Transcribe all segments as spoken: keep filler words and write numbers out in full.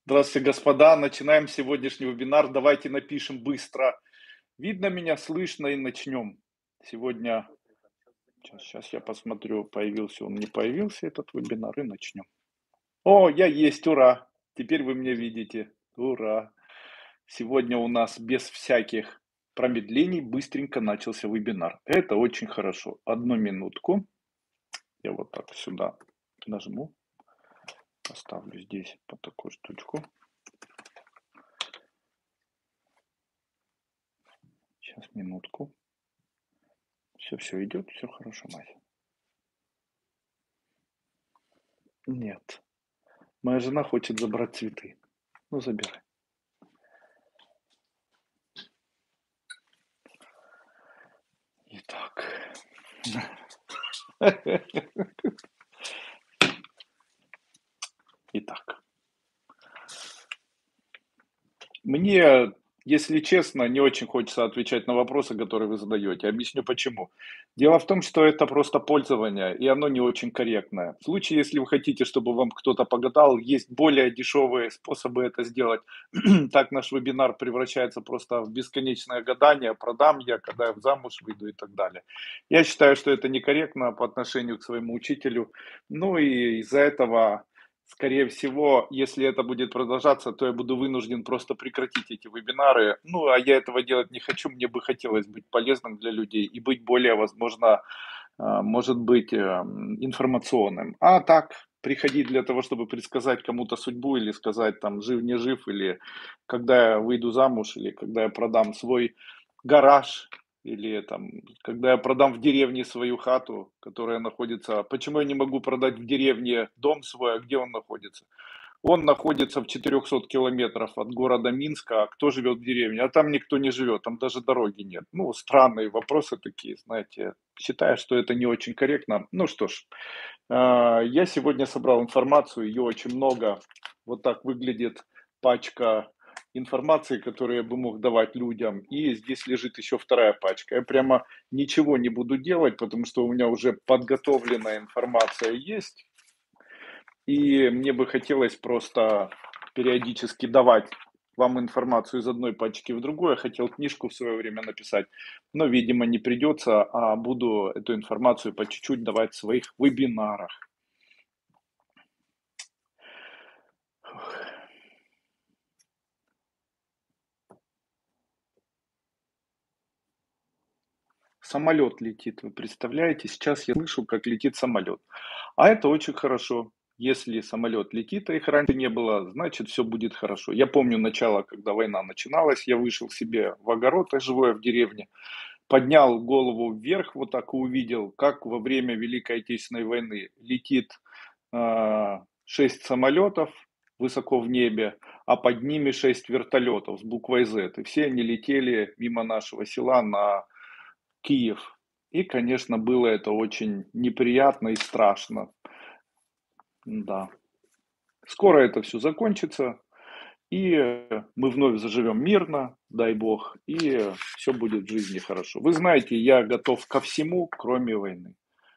Здравствуйте, господа. Начинаем сегодняшний вебинар. Давайте напишем быстро. Видно меня, слышно и начнем. Сегодня, сейчас, сейчас я посмотрю, появился он, не появился этот вебинар, и начнем. О, я есть, ура! Теперь вы меня видите. Ура! Сегодня у нас без всяких промедлений быстренько начался вебинар. Это очень хорошо. Одну минутку. Я вот так сюда нажму. Поставлю здесь вот такую штучку. Сейчас, минутку. Все, все идет, все хорошо, Мася. Нет. Моя жена хочет забрать цветы. Ну, забирай. Итак. Итак. Мне, если честно, не очень хочется отвечать на вопросы, которые вы задаете. Объясню почему. Дело в том, что это просто пользование, и оно не очень корректное. В случае, если вы хотите, чтобы вам кто-то погадал, есть более дешевые способы это сделать. Так наш вебинар превращается просто в бесконечное гадание, продам я, когда я в замуж выйду и так далее. Я считаю, что это некорректно по отношению к своему учителю. Ну и из-за этого, скорее всего, если это будет продолжаться, то я буду вынужден просто прекратить эти вебинары. Ну, а я этого делать не хочу. Мне бы хотелось быть полезным для людей и быть более, возможно, а, может быть, эм, информационным. А так, приходить для того, чтобы предсказать кому-то судьбу или сказать, там, жив, не жив, или когда я выйду замуж, или когда я продам свой гараж, или там, когда я продам в деревне свою хату, которая находится... Почему я не могу продать в деревне дом свой, а где он находится? Он находится в четырехстах километрах от города Минска. А кто живет в деревне? А там никто не живет, там даже дороги нет. Ну, странные вопросы такие, знаете. Считаю, что это не очень корректно. Ну что ж, а, я сегодня собрал информацию, ее очень много. Вот так выглядит пачка информации, которую я бы мог давать людям. И здесь лежит еще вторая пачка. Я прямо ничего не буду делать, потому что у меня уже подготовленная информация есть. И мне бы хотелось просто периодически давать вам информацию из одной пачки в другую. Я хотел книжку в свое время написать, но, видимо, не придется, а буду эту информацию по чуть-чуть давать в своих вебинарах. Самолет летит, вы представляете? Сейчас я слышу, как летит самолет. А это очень хорошо. Если самолет летит, а их раньше не было, значит все будет хорошо. Я помню начало, когда война начиналась, я вышел себе в огород, я живу я в деревне, поднял голову вверх, вот так и увидел, как во время Великой Отечественной войны летит а, шесть самолетов высоко в небе, а под ними шесть вертолетов с буквой Z. И все они летели мимо нашего села на Киев. И, конечно, было это очень неприятно и страшно. Да. Скоро это все закончится, и э, мы вновь заживем мирно, дай бог, и все будет в жизни хорошо. Вы знаете, я готов ко всему, кроме войны.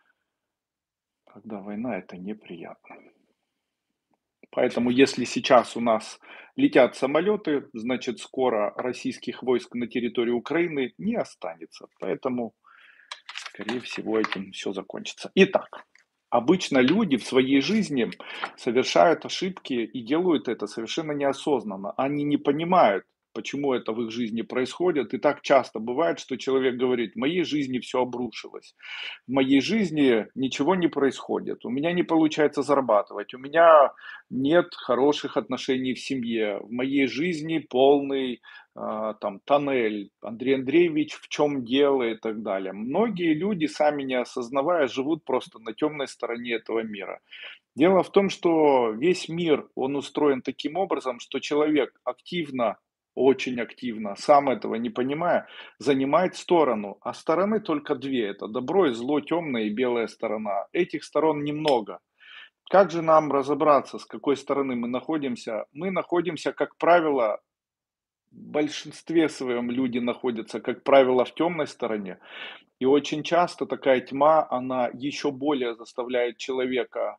Когда война, это неприятно. Поэтому, если сейчас у нас летят самолеты, значит, скоро российских войск на территории Украины не останется. Поэтому, скорее всего, этим все закончится. Итак, обычно люди в своей жизни совершают ошибки и делают это совершенно неосознанно. Они не понимают, почему это в их жизни происходит. И так часто бывает, что человек говорит: в моей жизни все обрушилось, в моей жизни ничего не происходит, у меня не получается зарабатывать, у меня нет хороших отношений в семье, в моей жизни полный а, там тоннель, Андрей Андреевич, в чем дело и так далее. Многие люди, сами не осознавая, живут просто на темной стороне этого мира. Дело в том, что весь мир, он устроен таким образом, что человек активно, очень активно, сам этого не понимая, занимает сторону. А стороны только две. Это добро и зло, темная и белая сторона. Этих сторон немного. Как же нам разобраться, с какой стороны мы находимся? Мы находимся, как правило, в большинстве своем люди находятся, как правило, в темной стороне. И очень часто такая тьма, она еще более заставляет человека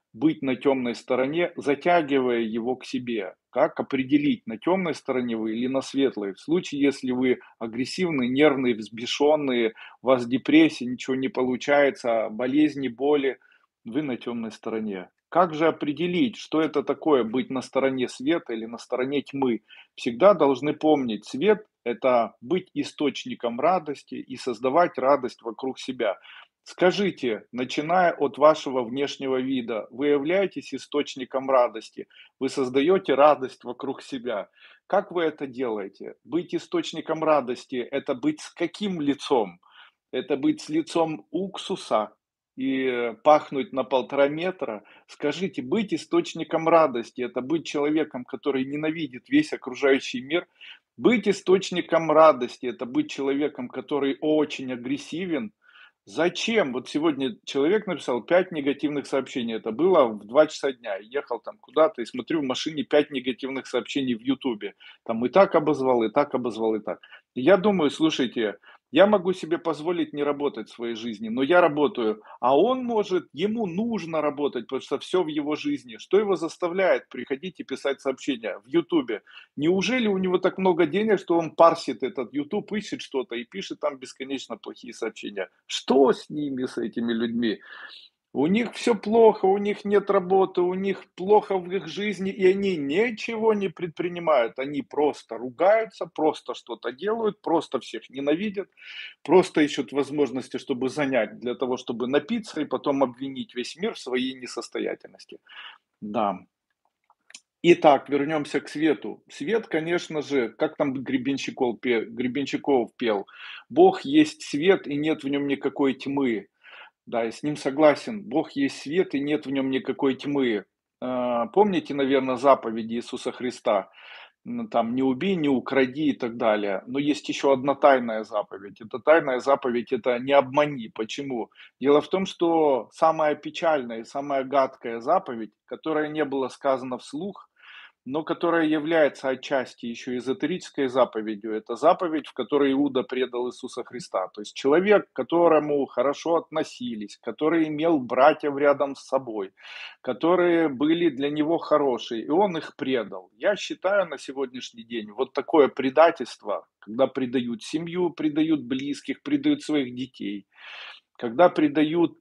быть на темной стороне, затягивая его к себе. Как определить, на темной стороне вы или на светлой? В случае, если вы агрессивный, нервный, взбешенный, у вас депрессия, ничего не получается, болезни, боли, вы на темной стороне. Как же определить, что это такое быть на стороне света или на стороне тьмы? Всегда должны помнить, свет– это быть источником радости и создавать радость вокруг себя. Скажите, начиная от вашего внешнего вида, вы являетесь источником радости, вы создаете радость вокруг себя. Как вы это делаете? Быть источником радости– это быть с каким лицом? Это быть с лицом уксуса и э, пахнуть на полтора метра? Скажите, быть источником радости– это быть человеком, который ненавидит весь окружающий мир? Быть источником радости– это быть человеком, который очень агрессивен? Зачем? Вот сегодня человек написал пять негативных сообщений. Это было в два часа дня. Я ехал там куда-то и смотрю в машине пять негативных сообщений в Ютубе. Там и так обозвал, и так обозвал, и так. И я думаю, слушайте, я могу себе позволить не работать в своей жизни, но я работаю. А он может, ему нужно работать, потому что все в его жизни. Что его заставляет приходить и писать сообщения в Ютубе? Неужели у него так много денег, что он парсит этот YouTube, ищет что-то и пишет там бесконечно плохие сообщения? Что с ними, с этими людьми? У них все плохо, у них нет работы, у них плохо в их жизни, и они ничего не предпринимают. Они просто ругаются, просто что-то делают, просто всех ненавидят, просто ищут возможности, чтобы занять, для того, чтобы напиться и потом обвинить весь мир в своей несостоятельности. Да. Итак, вернемся к свету. Свет, конечно же, как там Гребенщиков, пе- Гребенщиков пел, Бог есть свет, и нет в нем никакой тьмы. Да, я с ним согласен. Бог есть свет, и нет в нем никакой тьмы. А, Помните, наверное, заповеди Иисуса Христа? М, Там «не убей, не укради» и так далее. Но есть еще одна тайная заповедь. Эта тайная заповедь– это «не обмани». Почему? Дело в том, что самая печальная и самая гадкая заповедь, которая не была сказана вслух, но которая является отчасти еще эзотерической заповедью. Это заповедь, в которой Иуда предал Иисуса Христа. То есть человек, к которому хорошо относились, который имел братьев рядом с собой, которые были для него хорошие, и он их предал. Я считаю на сегодняшний день вот такое предательство, когда предают семью, предают близких, предают своих детей, когда предают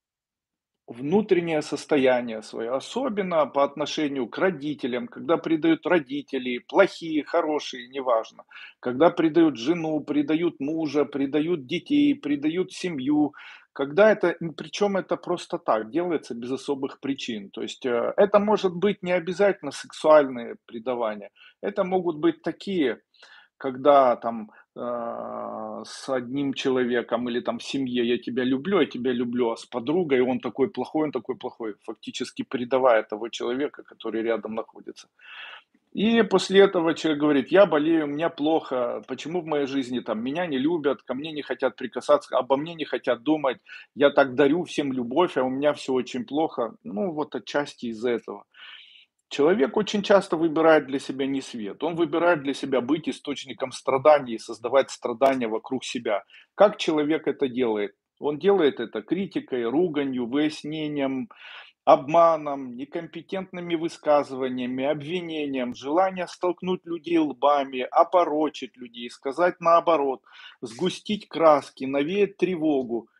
внутреннее состояние свое, особенно по отношению к родителям, когда предают родителей, плохие, хорошие, неважно, когда предают жену, предают мужа, предают детей, предают семью, когда это, причем это просто так, делается без особых причин. То есть э, это может быть не обязательно сексуальные предавания, это могут быть такие, когда там а, с одним человеком или там в семье я тебя люблю, я тебя люблю, а с подругой он такой плохой, он такой плохой, фактически предавая того человека, который рядом находится. И после этого человек говорит, я болею, мне плохо, почему в моей жизни там меня не любят, ко мне не хотят прикасаться, обо мне не хотят думать, я так дарю всем любовь, а у меня все очень плохо. Ну вот отчасти из-за этого. Человек очень часто выбирает для себя не свет. Он выбирает для себя быть источником страданий и создавать страдания вокруг себя. Как человек это делает? Он делает это критикой, руганью, выяснением, обманом, некомпетентными высказываниями, обвинением, желание столкнуть людей лбами, опорочить людей, сказать наоборот, сгустить краски, навеять тревогу.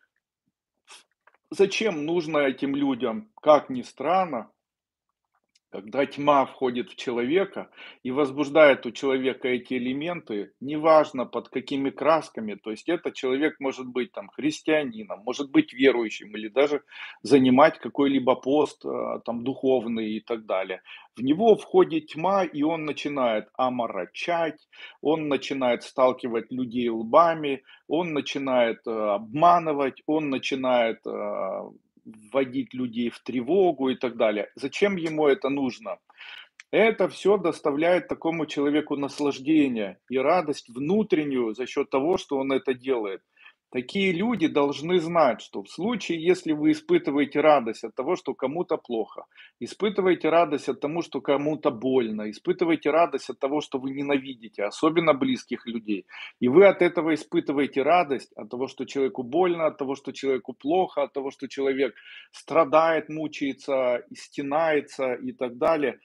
Зачем нужно этим людям? Как ни странно, когда тьма входит в человека и возбуждает у человека эти элементы, неважно под какими красками, то есть этот человек может быть там христианином, может быть верующим или даже занимать какой-либо пост э, там духовный и так далее. В него входит тьма, и он начинает оморочать, он начинает сталкивать людей лбами, он начинает э, обманывать, он начинает э, вводить людей в тревогу и так далее. Зачем ему это нужно? Это все доставляет такому человеку наслаждение и радость внутреннюю за счет того, что он это делает. Такие люди должны знать, что в случае, если вы испытываете радость от того, что кому-то плохо, испытываете радость от того, что кому-то больно, испытываете радость от того, что вы ненавидите, особенно близких людей, и вы от этого испытываете радость, от того, что человеку больно, от того, что человеку плохо, от того, что человек страдает, мучается, и стенается и так далее,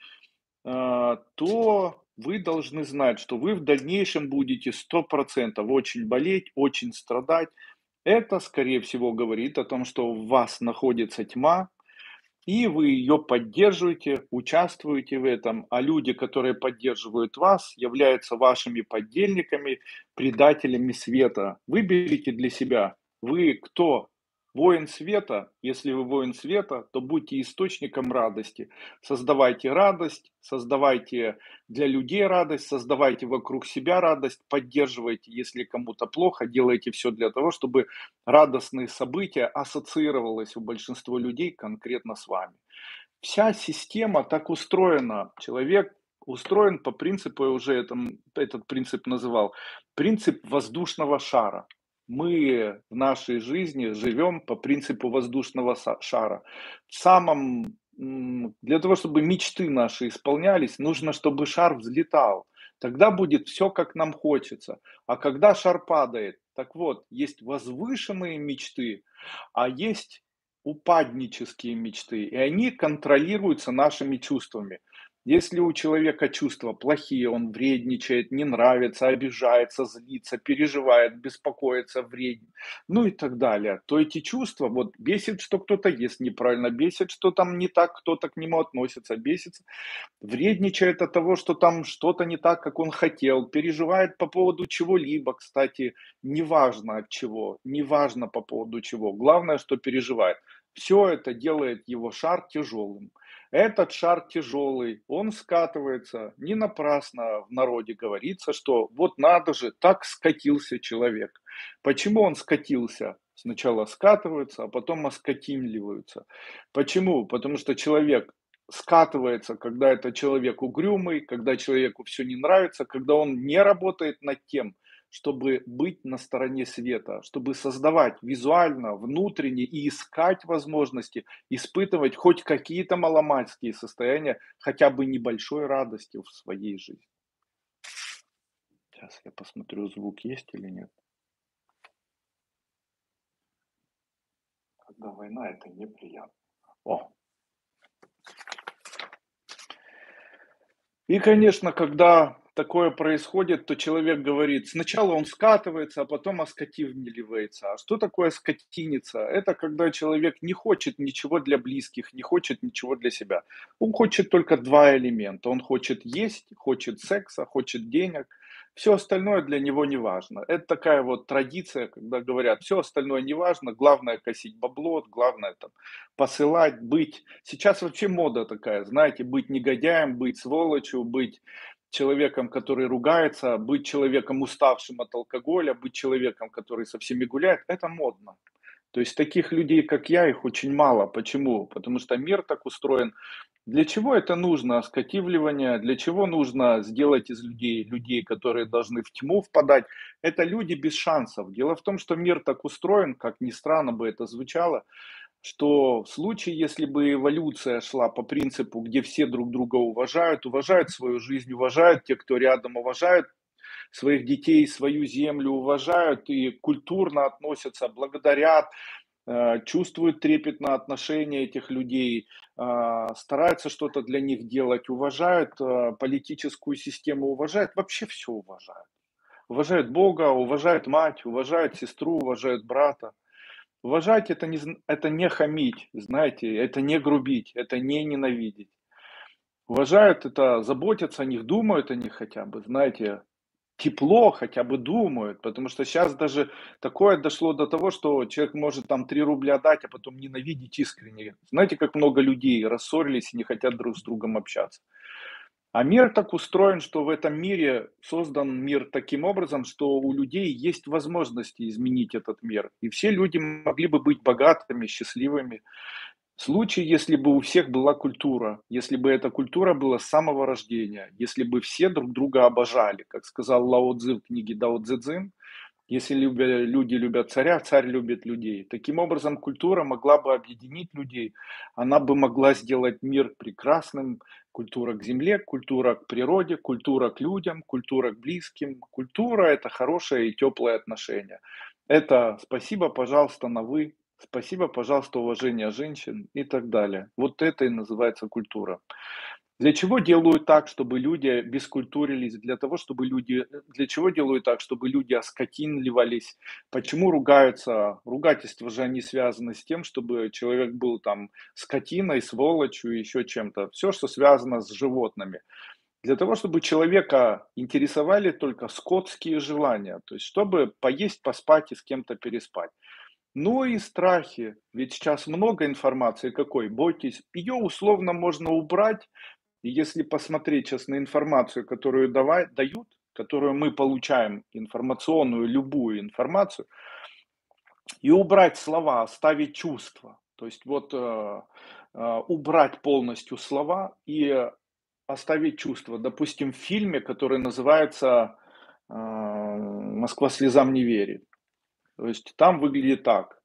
а, то вы должны знать, что вы в дальнейшем будете сто процентов очень болеть, очень страдать. Это, скорее всего, говорит о том, что в вас находится тьма, и вы ее поддерживаете, участвуете в этом, а люди, которые поддерживают вас, являются вашими поддельниками, предателями света. Выберите для себя, вы кто? Воин света? Если вы воин света, то будьте источником радости. Создавайте радость, создавайте для людей радость, создавайте вокруг себя радость, поддерживайте, если кому-то плохо, делайте все для того, чтобы радостные события ассоциировалось у большинства людей конкретно с вами. Вся система так устроена. Человек устроен по принципу, я уже этом, этот принцип называл, принцип воздушного шара. Мы в нашей жизни живем по принципу воздушного шара. В самом, для того, чтобы мечты наши исполнялись, нужно, чтобы шар взлетал. Тогда будет все, как нам хочется. А когда шар падает, так вот, есть возвышенные мечты, а есть упаднические мечты, и они контролируются нашими чувствами. Если у человека чувства плохие, он вредничает, не нравится, обижается, злится, переживает, беспокоится, вреден, ну и так далее, то эти чувства, вот бесит, что кто-то ест неправильно, бесит, что там не так, кто-то к нему относится, бесится, вредничает от того, что там что-то не так, как он хотел, переживает по поводу чего-либо, кстати, неважно от чего, неважно по поводу чего, главное, что переживает. Все это делает его шар тяжелым. Этот шар тяжелый, он скатывается. Не напрасно в народе говорится, что вот надо же, так скатился человек. Почему он скатился? Сначала скатываются, а потом оскотинливаются. Почему? Потому что человек скатывается, когда это человек угрюмый, когда человеку все не нравится, когда он не работает над тем, чтобы быть на стороне света, чтобы создавать визуально, внутренне и искать возможности испытывать хоть какие-то маломальские состояния, хотя бы небольшой радости в своей жизни. Сейчас я посмотрю, звук есть или нет. Когда война, это неприятно. О! И, конечно, когда такое происходит, то человек говорит, сначала он скатывается, а потом оскотинивается. А что такое скотиниться? Это когда человек не хочет ничего для близких, не хочет ничего для себя. Он хочет только два элемента. Он хочет есть, хочет секса, хочет денег. Все остальное для него не важно. Это такая вот традиция, когда говорят, все остальное не важно, главное косить бабло, главное там посылать, быть. Сейчас вообще мода такая, знаете, быть негодяем, быть сволочью, быть человеком, который ругается, быть человеком, уставшим от алкоголя, быть человеком, который со всеми гуляет, это модно. То есть таких людей, как я, их очень мало. Почему? Потому что мир так устроен. Для чего это нужно? Оскотивливание. Для чего нужно сделать из людей людей, которые должны в тьму впадать? Это люди без шансов. Дело в том, что мир так устроен, как ни странно бы это звучало, что в случае, если бы эволюция шла по принципу, где все друг друга уважают, уважают свою жизнь, уважают тех, кто рядом, уважают своих детей, свою землю, уважают и культурно относятся, благодарят, э, чувствуют трепетное отношение этих людей, э, стараются что-то для них делать, уважают э, политическую систему, уважают, вообще все уважают. Уважают Бога, уважают мать, уважают сестру, уважают брата. Уважать это не, зн- это не хамить, знаете, это не грубить, это не ненавидеть. Уважают это, заботятся о них, думают о них хотя бы, знаете, тепло хотя бы думают, потому что сейчас даже такое дошло до того, что человек может там три рубля дать, а потом ненавидеть искренне. Знаете, как много людей рассорились и не хотят друг с другом общаться. А мир так устроен, что в этом мире создан мир таким образом, что у людей есть возможности изменить этот мир. И все люди могли бы быть богатыми, счастливыми. В случае, если бы у всех была культура, если бы эта культура была с самого рождения, если бы все друг друга обожали, как сказал Лао Цзы в книге Дао Цзэ Цзин, Если любя люди любят царя, царь любит людей. Таким образом, культура могла бы объединить людей, она бы могла сделать мир прекрасным. Культура к земле, культура к природе, культура к людям, культура к близким. Культура- это хорошее и теплое отношение. Это спасибо, пожалуйста, на "вы", спасибо, пожалуйста, уважение женщин и так далее. Вот это и называется культура. Для чего делают так, чтобы люди бескультурились? Для того, чтобы люди э, для чего делают так, чтобы люди оскотинливались? Почему ругаются? Ругательства же, они связаны с тем, чтобы человек был там скотиной, сволочью, еще чем-то. Все, что связано с животными. Для того, чтобы человека интересовали только скотские желания, то есть чтобы поесть, поспать и с кем-то переспать. Ну и страхи. Ведь сейчас много информации какой? Бойтесь. Ее условно можно убрать, и если посмотреть сейчас на информацию, которую давай, дают, которую мы получаем, информационную, любую информацию, и убрать слова, оставить чувства. То есть вот э, э, убрать полностью слова и оставить чувства. Допустим, в фильме, который называется э, «Москва слезам не верит». То есть там выглядит так.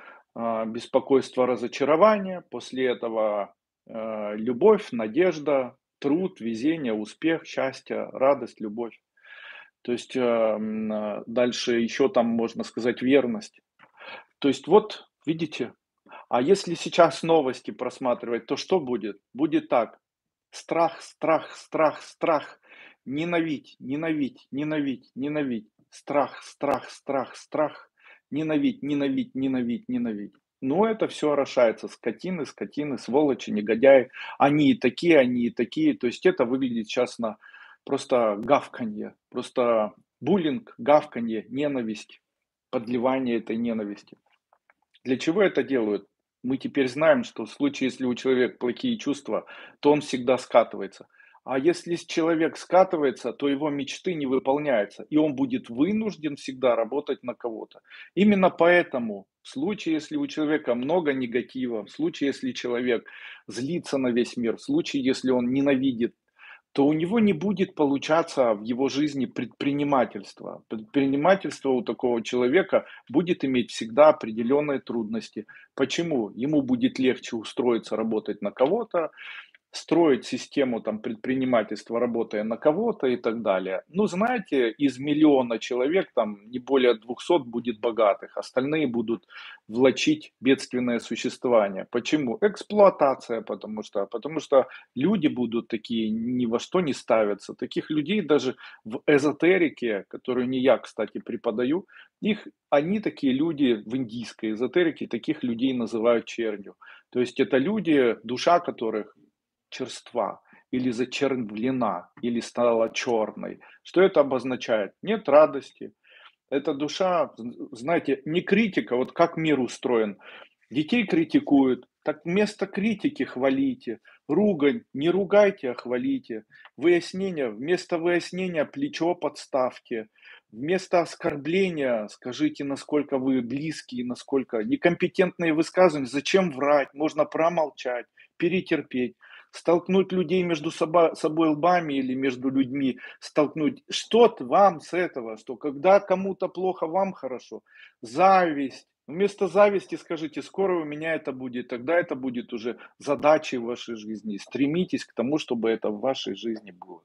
А, беспокойство, разочарование, после этого э, любовь, надежда, труд, везение, успех, счастье, радость, любовь. То есть э, м, а, дальше еще там можно сказать верность. То есть вот, видите, а если сейчас новости просматривать, то что будет? Будет так. Страх, страх, страх, страх. Ненавидь, ненавидь, ненавидь, ненавидь. Страх, страх, страх, страх. Ненавидь, ненавидь, ненавидь, ненавидь. Но это все орошается. Скотины, скотины, сволочи, негодяи. Они и такие, они и такие. То есть это выглядит сейчас на просто гавканье. Просто буллинг, гавканье, ненависть, подливание этой ненависти. Для чего это делают? Мы теперь знаем, что в случае, если у человека плохие чувства, то он всегда скатывается. А если человек скатывается, то его мечты не выполняются, и он будет вынужден всегда работать на кого-то. Именно поэтому в случае, если у человека много негатива, в случае, если человек злится на весь мир, в случае, если он ненавидит, то у него не будет получаться в его жизни предпринимательство. Предпринимательство у такого человека будет иметь всегда определенные трудности. Почему? Ему будет легче устроиться работать на кого-то, строить систему там предпринимательства, работая на кого-то и так далее. Ну, знаете, из миллиона человек там не более двухсот будет богатых, остальные будут влачить бедственное существование. Почему? Эксплуатация, потому что, потому что люди будут такие, ни во что не ставятся. Таких людей даже в эзотерике, которую не я, кстати, преподаю, их, они такие люди в индийской эзотерике, таких людей называют чернью. То есть это люди, душа которых черства, или зачервлена, или стала черной. Что это обозначает? Нет радости. Эта душа, знаете, не критика, вот как мир устроен. Детей критикуют, так вместо критики хвалите. Ругань, не ругайте, а хвалите. Выяснение, вместо выяснения плечо подставьте. Вместо оскорбления скажите, насколько вы близкие, насколько некомпетентные высказывания. Зачем врать? Можно промолчать, перетерпеть. Столкнуть людей между собой, собой лбами или между людьми, столкнуть. Что вам с этого? Что когда кому-то плохо, вам хорошо? Зависть. Вместо зависти скажите, скоро у меня это будет, тогда это будет уже задачей в вашей жизни. Стремитесь к тому, чтобы это в вашей жизни было.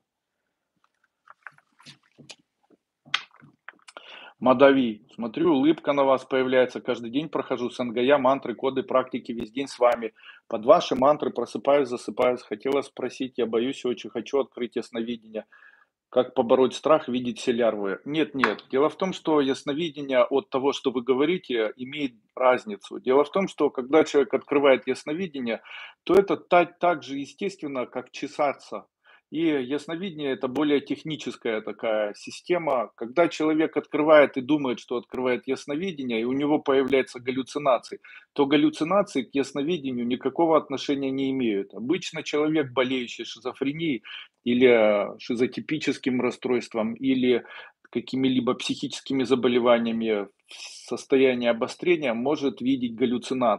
Мадави, смотрю, улыбка на вас появляется. Каждый день прохожу сангая, мантры, коды, практики, весь день с вами. Под ваши мантры просыпаюсь, засыпаюсь. Хотела спросить, я боюсь и очень хочу открыть ясновидение. Как побороть страх, видеть все лярвы? Нет, нет. Дело в том, что ясновидение от того, что вы говорите, имеет разницу. Дело в том, что когда человек открывает ясновидение, то это так, так же естественно, как чесаться. И ясновидение это более техническая такая система. Когда человек открывает и думает, что открывает ясновидение, и у него появляются галлюцинации, то галлюцинации к ясновидению никакого отношения не имеют. Обычно человек, болеющий шизофренией, или э, шизотипическим расстройством, или какими-либо психическими заболеваниями в состоянии обострения может видеть галлюцинации.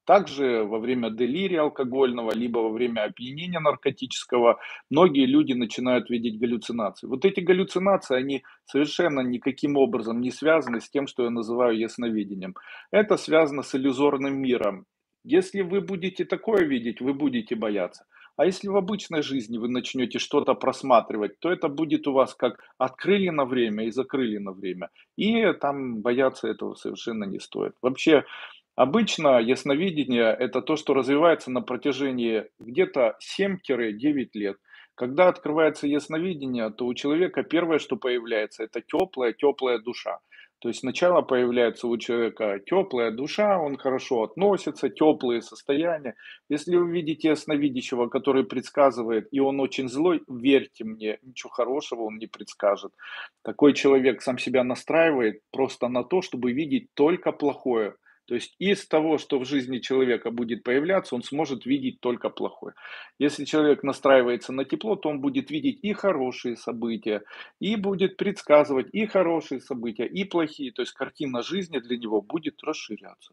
Также во время делирия алкогольного, либо во время опьянения наркотического многие люди начинают видеть галлюцинации. Вот эти галлюцинации, они совершенно никаким образом не связаны с тем, что я называю ясновидением. Это связано с иллюзорным миром. Если вы будете такое видеть, вы будете бояться. А если в обычной жизни вы начнете что-то просматривать, то это будет у вас как открыли на время и закрыли на время. И там бояться этого совершенно не стоит. Вообще, обычно ясновидение — это то, что развивается на протяжении где-то семь-девять лет. Когда открывается ясновидение, то у человека первое, что появляется, это теплая, теплая душа. То есть сначала появляется у человека теплая душа, он хорошо относится, теплые состояния. Если вы видите ясновидящего, который предсказывает, и он очень злой, верьте мне, ничего хорошего он не предскажет. Такой человек сам себя настраивает просто на то, чтобы видеть только плохое. То есть из того, что в жизни человека будет появляться, он сможет видеть только плохое. Если человек настраивается на тепло, то он будет видеть и хорошие события, и будет предсказывать и хорошие события, и плохие. То есть картина жизни для него будет расширяться.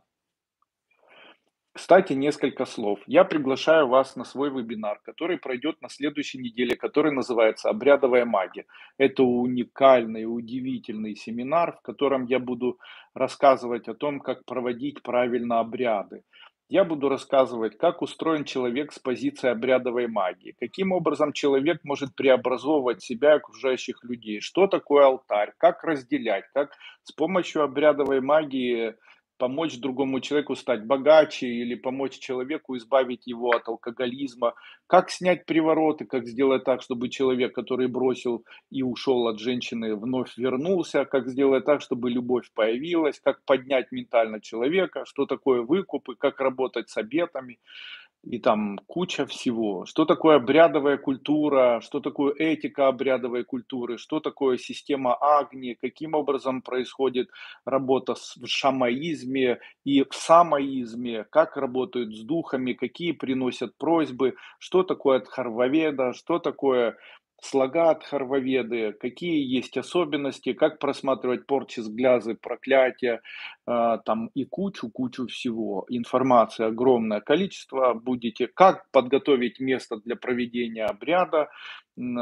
Кстати, несколько слов. Я приглашаю вас на свой вебинар, который пройдет на следующей неделе, который называется «Обрядовая магия». Это уникальный, удивительный семинар, в котором я буду рассказывать о том, как проводить правильно обряды. Я буду рассказывать, как устроен человек с позиции обрядовой магии, каким образом человек может преобразовывать себя и окружающих людей, что такое алтарь, как разделять, как с помощью обрядовой магии помочь другому человеку стать богаче или помочь человеку избавить его от алкоголизма, как снять привороты, как сделать так, чтобы человек, который бросил и ушел от женщины, вновь вернулся, как сделать так, чтобы любовь появилась, как поднять ментально человека, что такое выкупы, как работать с обетами. И там куча всего. Что такое обрядовая культура, что такое этика обрядовой культуры, что такое система Агни, каким образом происходит работа с- в шамаизме и в самоизме, как работают с духами, какие приносят просьбы, что такое Дхарваведа, что такое слога Дхарваведы, какие есть особенности, как просматривать порчи, сглязы, проклятия, а, там и кучу-кучу всего. Информации огромное количество. Будете, как подготовить место для проведения обряда, м,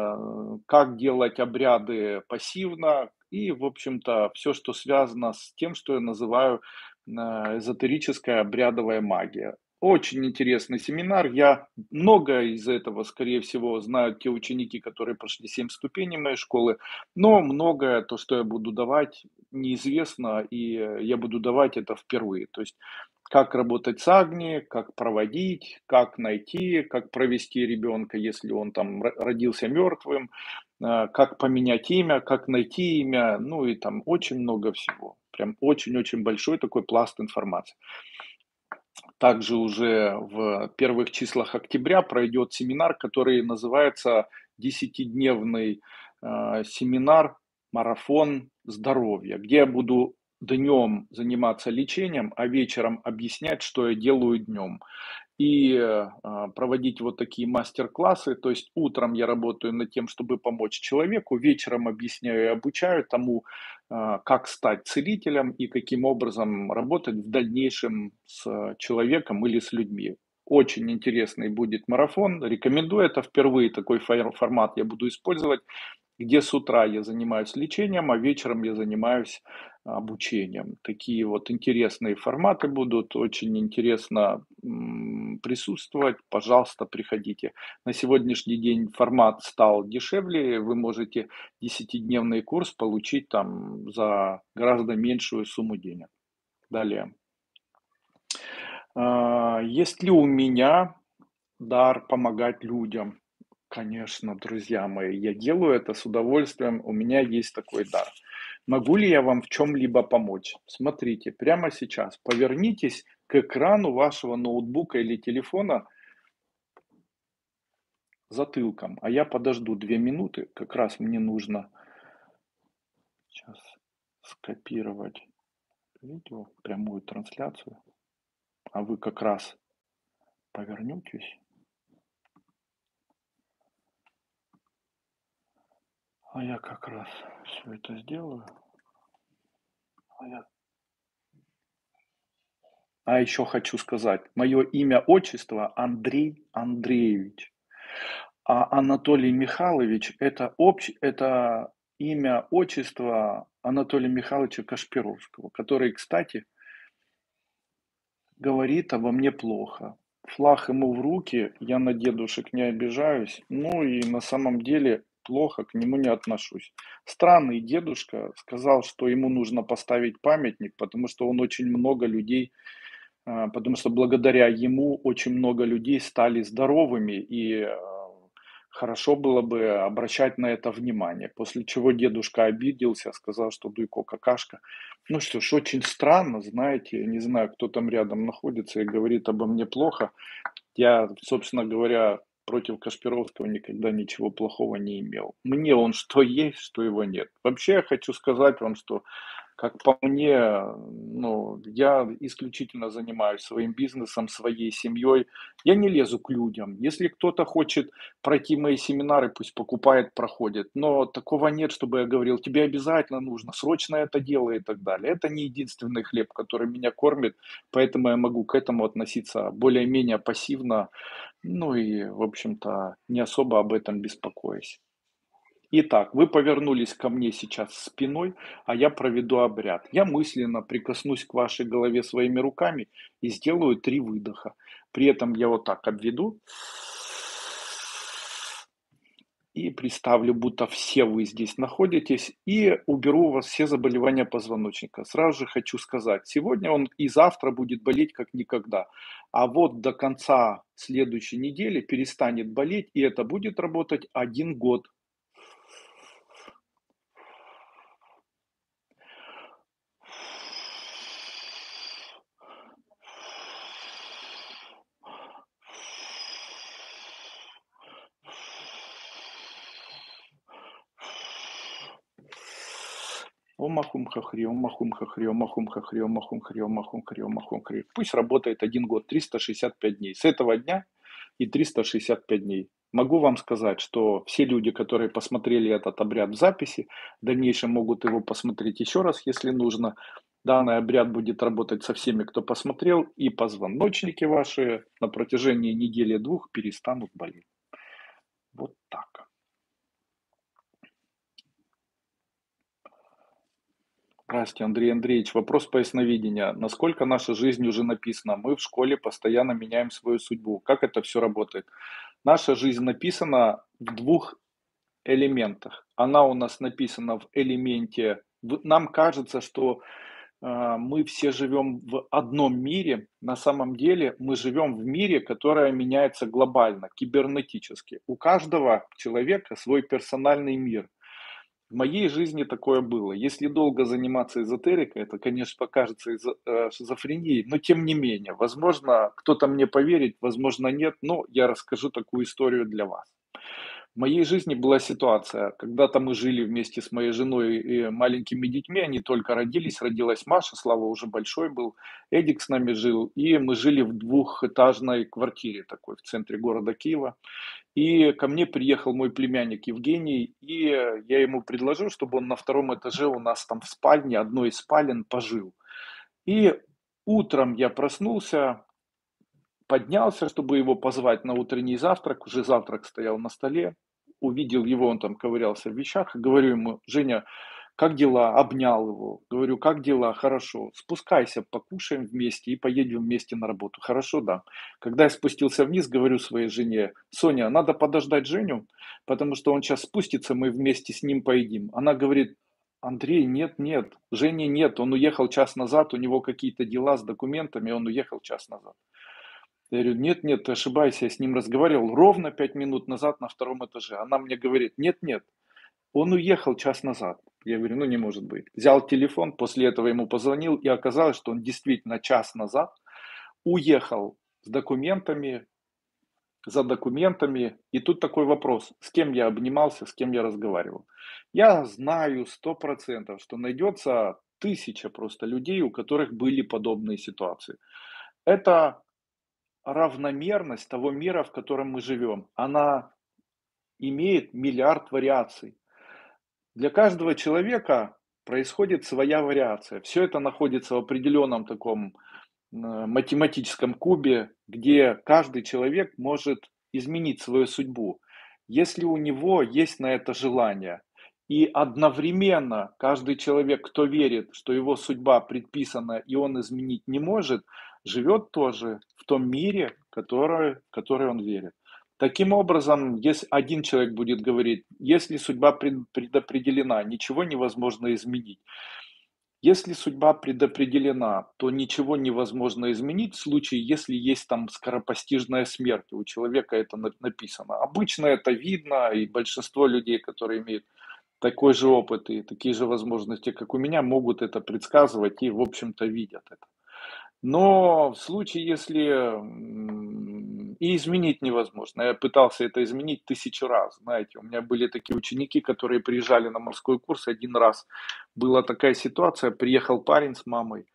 а, как делать обряды пассивно и, в общем-то, все, что связано с тем, что я называю а, эзотерическая обрядовая магия. Очень интересный семинар. Я много из этого, скорее всего, знают те ученики, которые прошли семь ступеней моей школы, но многое, то, что я буду давать, неизвестно, и э, я буду давать это впервые. То есть как работать с Агни, как проводить, как найти, как провести ребенка, если он там ро- родился мертвым, а, как поменять имя, как найти имя, ну и там очень много всего. Прям очень-очень большой такой пласт информации. Также уже в первых числах октября пройдет семинар, который называется десятидневный э, семинар «Марафон здоровья», где я буду днем заниматься лечением, а вечером объяснять, что я делаю днем и э, а, проводить вот такие мастер-классы. То есть утром я работаю над тем, чтобы помочь человеку, вечером объясняю и обучаю тому, а, как стать целителем и каким образом работать в дальнейшем с человеком или с людьми. Очень интересный будет марафон. Рекомендую, это впервые такой фор- формат я буду использовать, где с утра я занимаюсь лечением, а вечером я занимаюсь обучением. Такие вот интересные форматы будут, очень интересно м, присутствовать. Пожалуйста, приходите. На сегодняшний день формат стал дешевле, вы можете десятидневный курс получить там за гораздо меньшую сумму денег. Далее. А, Есть ли у меня дар помогать людям? Конечно, друзья мои, я делаю это с удовольствием, у меня есть такой дар. Могу ли я вам в чем-либо помочь? Смотрите, прямо сейчас повернитесь к экрану вашего ноутбука или телефона затылком, а я подожду две минуты, как раз мне нужно сейчас скопировать видео, прямую трансляцию, а вы как раз повернетесь, а я как раз все это сделаю, а я А еще хочу сказать, мое имя, отчество Андрей Андреевич, а Анатолий Михайлович это общ это имя, отчество Анатолия Михайловича Кашпировского, который, кстати, говорит обо мне плохо. Флаг ему в руки, я на дедушек не обижаюсь, ну и на самом деле плохо к нему не отношусь. Странный дедушка сказал, что ему нужно поставить памятник, потому что он очень много людей, а, потому что благодаря ему очень много людей стали здоровыми, и а, хорошо было бы обращать на это внимание. После чего дедушка обиделся, сказал, что Дуйко какашка. Ну что ж, очень странно, знаете, я не знаю, кто там рядом находится и говорит обо мне плохо. Я, собственно говоря, против Кашпировского никогда ничего плохого не имел. Мне он что есть, что его нет. Вообще я хочу сказать вам, что, как по мне, ну, я исключительно занимаюсь своим бизнесом, своей семьей. Я не лезу к людям. Если кто-то хочет пройти мои семинары, пусть покупает, проходит. Но такого нет, чтобы я говорил, тебе обязательно нужно, срочно это делай и так далее. Это не единственный хлеб, который меня кормит, поэтому я могу к этому относиться более-менее пассивно, ну и, в общем-то, не особо об этом беспокоясь. Итак, вы повернулись ко мне сейчас спиной, а я проведу обряд. Я мысленно прикоснусь к вашей голове своими руками и сделаю три выдоха. При этом я вот так обведу и представлю, будто все вы здесь находитесь, и уберу у вас все заболевания позвоночника. Сразу же хочу сказать, сегодня он и завтра будет болеть как никогда, а вот до конца следующей недели перестанет болеть, и это будет работать один год. Омахум хахри, омахум хахри, омахум хахри, омахум хри, омахум хри, омахум хри. Пусть работает один год, триста шестьдесят пять дней. С этого дня и триста шестьдесят пять дней. Могу вам сказать, что все люди, которые посмотрели этот обряд в записи, в дальнейшем могут его посмотреть еще раз, если нужно. Данный обряд будет работать со всеми, кто посмотрел, и позвоночники ваши на протяжении недели-двух перестанут болеть. Вот так. Здравствуйте, Андрей Андреевич. Вопрос по ясновидению. Насколько наша жизнь уже написана? Мы в школе постоянно меняем свою судьбу. Как это все работает? Наша жизнь написана в двух элементах. Она у нас написана в элементе. в- Нам кажется, что а, мы все живем в одном мире. На самом деле мы живем в мире, который меняется глобально, кибернетически. У каждого человека свой персональный мир. В моей жизни такое было. Если долго заниматься эзотерикой, это, конечно, покажется изо- э, шизофренией, но тем не менее, возможно, кто-то мне поверит, возможно, нет, но я расскажу такую историю для вас. В моей жизни была ситуация, когда-то мы жили вместе с моей женой и маленькими детьми, они только родились, родилась Маша, Слава уже большой был, Эдик с нами жил, и мы жили в двухэтажной квартире такой в центре города Киева. И ко мне приехал мой племянник Евгений, и я ему предложил, чтобы он на втором этаже у нас там в спальне, одной из спален, пожил. И утром я проснулся, поднялся, чтобы его позвать на утренний завтрак, уже завтрак стоял на столе, увидел его, он там ковырялся в вещах, и говорю ему, Женя, как дела? Обнял его. Говорю, как дела? Хорошо. Спускайся, покушаем вместе и поедем вместе на работу. Хорошо, да. Когда я спустился вниз, говорю своей жене, Соня, надо подождать Женю, потому что он сейчас спустится, мы вместе с ним поедим. Она говорит, Андрей, нет, нет, Жени нет, он уехал час назад, у него какие-то дела с документами, он уехал час назад. Я говорю, нет, нет, ты ошибаешься, я с ним разговаривал ровно пять минут назад на втором этаже. Она мне говорит, нет, нет, он уехал час назад. Я говорю, ну не может быть. Взял телефон, после этого ему позвонил, и оказалось, что он действительно час назад уехал с документами, за документами. И тут такой вопрос, с кем я обнимался, с кем я разговаривал. Я знаю сто процентов, что найдется тысяча просто людей, у которых были подобные ситуации. Это равномерность того мира, в котором мы живем. Она имеет миллиард вариаций. Для каждого человека происходит своя вариация. Все это находится в определенном таком на математическом кубе, где каждый человек может изменить свою судьбу, если у него есть на это желание. И одновременно каждый человек, кто верит, что его судьба предписана и он изменить не может, живет тоже в том мире, который, в который он верит. Таким образом, если один человек будет говорить, если судьба пред- предопределена, ничего невозможно изменить. Если судьба предопределена, то ничего невозможно изменить в случае, если есть там скоропостижная смерть. У человека это на- написано. Обычно это видно, и большинство людей, которые имеют такой же опыт и такие же возможности, как у меня, могут это предсказывать и, в общем-то, видят это. Но в случае, если, м, и изменить невозможно. Я пытался это изменить тысячу раз. Знаете, у меня были такие ученики, которые приезжали на морской курс. Один раз была такая ситуация, приехал парень с мамой,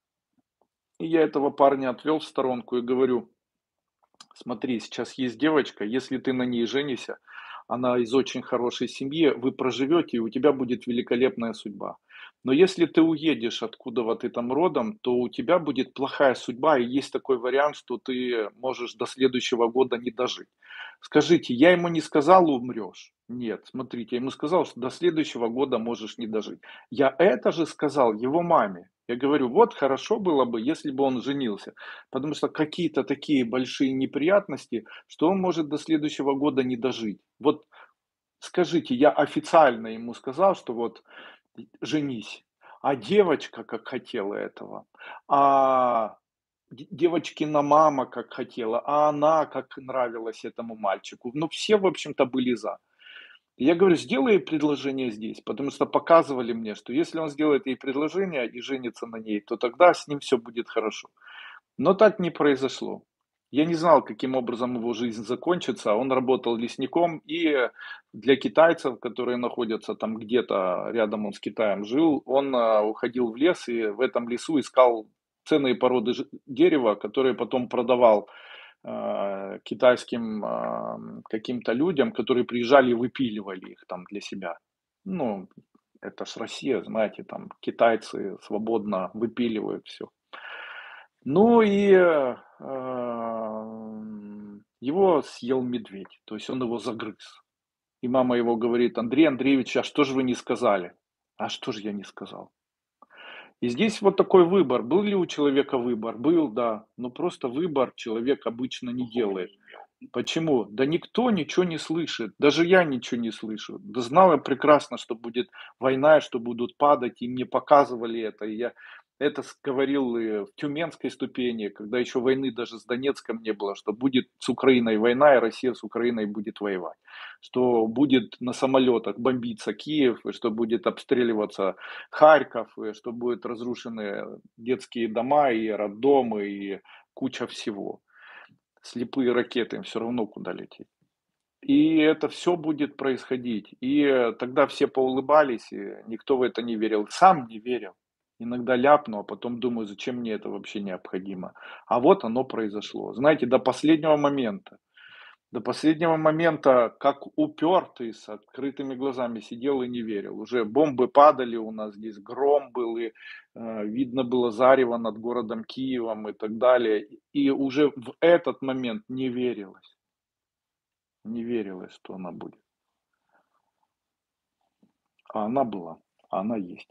и я этого парня отвел в сторонку и говорю: смотри, сейчас есть девочка, если ты на ней женишься, она из очень хорошей семьи, вы проживете, и у тебя будет великолепная судьба. Но если ты уедешь, откуда вот ты там родом, то у тебя будет плохая судьба, и есть такой вариант, что ты можешь до следующего года не дожить. Скажите, я ему не сказал, умрешь? Нет, смотрите, я ему сказал, что до следующего года можешь не дожить. Я это же сказал его маме. Я говорю, вот хорошо было бы, если бы он женился. Потому что какие-то такие большие неприятности, что он может до следующего года не дожить. Вот скажите, я официально ему сказал, что вот женись, а девочка как хотела этого, а де- девочкина мама как хотела, а она как нравилась этому мальчику. Ну, все, в общем-то, были за. И я говорю, сделай ей предложение здесь, потому что показывали мне, что если он сделает ей предложение и женится на ней, то тогда с ним все будет хорошо. Но так не произошло. Я не знал, каким образом его жизнь закончится. Он работал лесником, и для китайцев, которые находятся там где-то рядом, он с Китаем жил, он а, уходил в лес и в этом лесу искал ценные породы ж- дерева, которые потом продавал а, китайским а, каким-то людям, которые приезжали и выпиливали их там для себя. Ну, это ж Россия, знаете, там китайцы свободно выпиливают все. Ну и, э, ам, его съел медведь, то есть он его загрыз. И мама его говорит: "Андрей Андреевич, а что ж вы не сказали?" А что ж я не сказал? И здесь вот такой выбор. Был ли у человека выбор? Был, да, но просто выбор человек обычно не делает. Почему? Да никто ничего не слышит, даже я ничего не слышу. Да знал я прекрасно, что будет война, и что будут падать, и мне показывали это. И я это с- говорил и в Тюменской ступени, когда еще войны даже с Донецком не было, что будет с Украиной война, и Россия с Украиной будет воевать. Что будет на самолетах бомбиться Киев, и что будет обстреливаться Харьков, и что будут разрушены детские дома и роддомы, и куча всего. Слепые ракеты, им все равно куда лететь. И это все будет происходить. И э, тогда все поулыбались, и никто в это не верил. Сам не верил. Иногда ляпну, а потом думаю, зачем мне это вообще необходимо. А вот оно произошло. Знаете, до последнего момента. До последнего момента, как упертый, с открытыми глазами сидел и не верил. Уже бомбы падали у нас здесь, гром был, и э, видно было зарево над городом Киевом и так далее. И уже в этот момент не верилось, не верилось, что она будет. А она была, а она есть.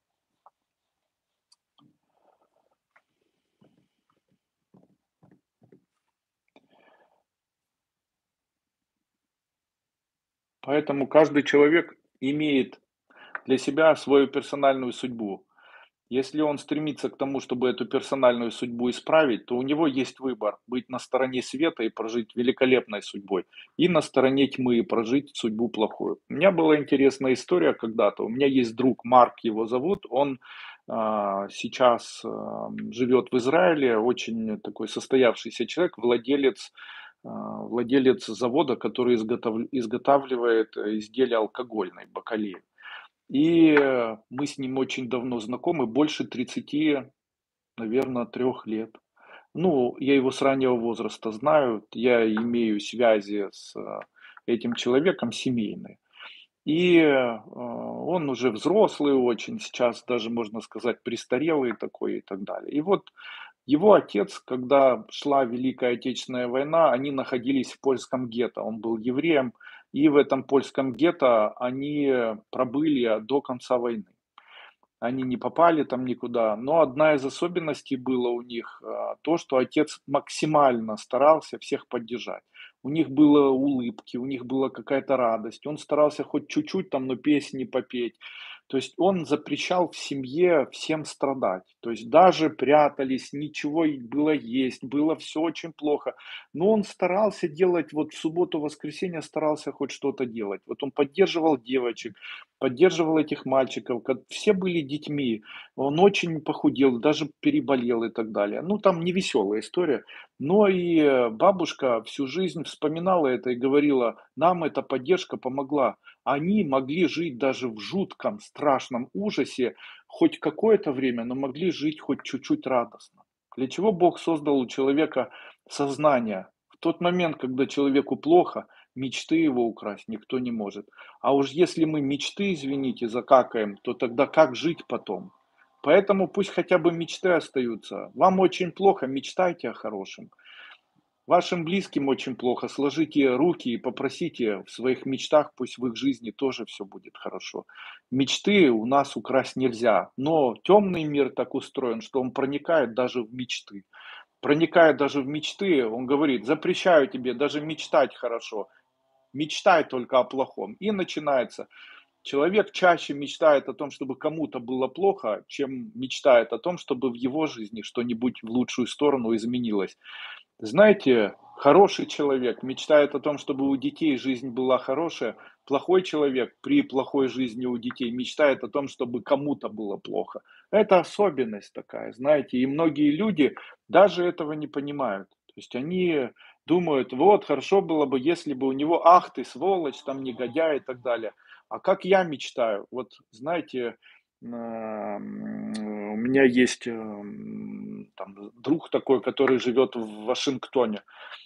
Поэтому каждый человек имеет для себя свою персональную судьбу. Если он стремится к тому, чтобы эту персональную судьбу исправить, то у него есть выбор: быть на стороне света и прожить великолепной судьбой, и на стороне тьмы и прожить судьбу плохую. У меня была интересная история когда-то. У меня есть друг, Марк его зовут, он а, сейчас а, живет в Израиле, очень такой состоявшийся человек, владелец, а, владелец завода, который изготов- изготавливает э, изделия алкогольные, бакалеи. И, э, мы с ним очень давно знакомы, больше тридцати, наверно, трех лет. Ну, я его с раннего возраста знаю, я имею связи с, э, этим человеком семейные. И, э, он уже взрослый очень, сейчас даже можно сказать престарелый такой и так далее. И вот Его отец, когда шла Великая Отечественная война, они находились в польском гетто. Он был евреем, и в этом польском гетто они пробыли до конца войны. Они не попали там никуда. Но одна из особенностей было у них а, то, что отец максимально старался всех поддержать. У них было улыбки, у них была какая-то радость. Он старался хоть чуть-чуть там, но песни попеть. То есть он запрещал в семье всем страдать. То есть даже прятались, ничего и было есть, было все очень плохо. Но он старался делать, вот в субботу-воскресенье старался хоть что-то делать. Вот он поддерживал девочек, поддерживал этих мальчиков, как все были детьми. Он очень похудел, даже переболел и так далее. Ну, там не веселая история. Но и э, бабушка всю жизнь вспоминала это и говорила, нам эта поддержка помогла. Они могли жить даже в жутком, страшном ужасе хоть какое-то время, но могли жить хоть чуть-чуть радостно. Для чего Бог создал у человека сознание? В тот момент, когда человеку плохо, мечты его украсть никто не может. А уж если мы мечты, извините, закакаем, то тогда как жить потом? Поэтому пусть хотя бы мечты остаются. Вам очень плохо, мечтайте о хорошем. Вашим близким очень плохо, сложите руки и попросите в своих мечтах, пусть в их жизни тоже все будет хорошо. Мечты у нас украсть нельзя, но темный мир так устроен, что он проникает даже в мечты. Проникает даже в мечты, он говорит, запрещаю тебе даже мечтать хорошо, мечтай только о плохом. И начинается. Человек чаще мечтает о том, чтобы кому-то было плохо, чем мечтает о том, чтобы в его жизни что-нибудь в лучшую сторону изменилось. Знаете, хороший человек мечтает о том, чтобы у детей жизнь была хорошая. Плохой человек при плохой жизни у детей мечтает о том, чтобы кому-то было плохо. Это особенность такая, знаете, и многие люди даже этого не понимают. То есть они думают, вот, хорошо было бы, если бы у него, ах ты, сволочь, там, негодяй и так далее. А как я мечтаю? Вот, знаете, ам, у меня есть ам, там, друг такой, который живет в Вашингтоне.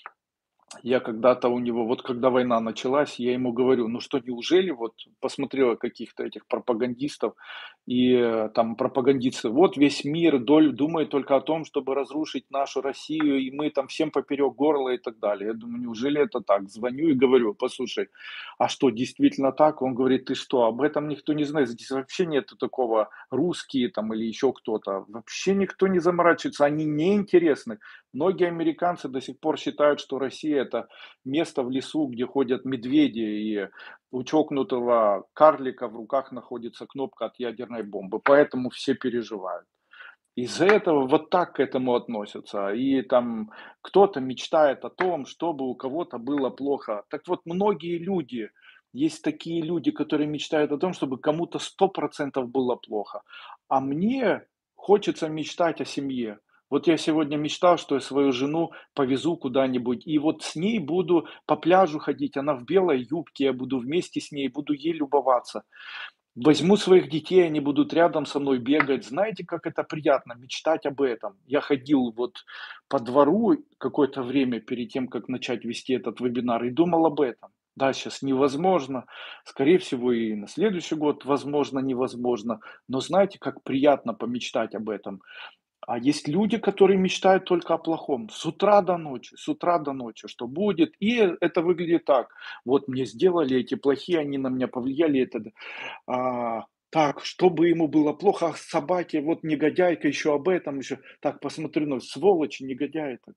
Я когда-то у него, вот когда война началась, я ему говорю, ну что, неужели вот посмотрела каких-то этих пропагандистов, и э, там пропагандисты, вот весь мир доль, думает только о том, чтобы разрушить нашу Россию, и мы там всем поперек горла и так далее. Я думаю, неужели это так? Звоню и говорю, послушай, а что, действительно так? Он говорит, ты что, об этом никто не знает, здесь вообще нету такого, русские там или еще кто-то, вообще никто не заморачивается, они неинтересны. Многие американцы до сих пор считают, что Россия это место в лесу, где ходят медведи, и у чокнутого карлика в руках находится кнопка от ядерной бомбы. Поэтому все переживают. Из-за этого вот так к этому относятся. И там кто-то мечтает о том, чтобы у кого-то было плохо. Так вот, многие люди, есть такие люди, которые мечтают о том, чтобы кому-то сто процентов было плохо. А мне хочется мечтать о семье. Вот я сегодня мечтал, что я свою жену повезу куда-нибудь, и вот с ней буду по пляжу ходить, она в белой юбке, я буду вместе с ней, буду ей любоваться. Возьму своих детей, они будут рядом со мной бегать. Знаете, как это приятно мечтать об этом. Я ходил вот по двору какое-то время перед тем, как начать вести этот вебинар, и думал об этом. Да, сейчас невозможно, скорее всего, и на следующий год, возможно, невозможно. Но знаете, как приятно помечтать об этом. А есть люди, которые мечтают только о плохом. С утра до ночи, с утра до ночи, что будет. И это выглядит так. Вот мне сделали эти плохие, они на меня повлияли. Это, а, так, чтобы ему было плохо, ах, собаке, вот негодяйка еще об этом еще. Так, посмотрю, ну, сволочь, негодяй этот.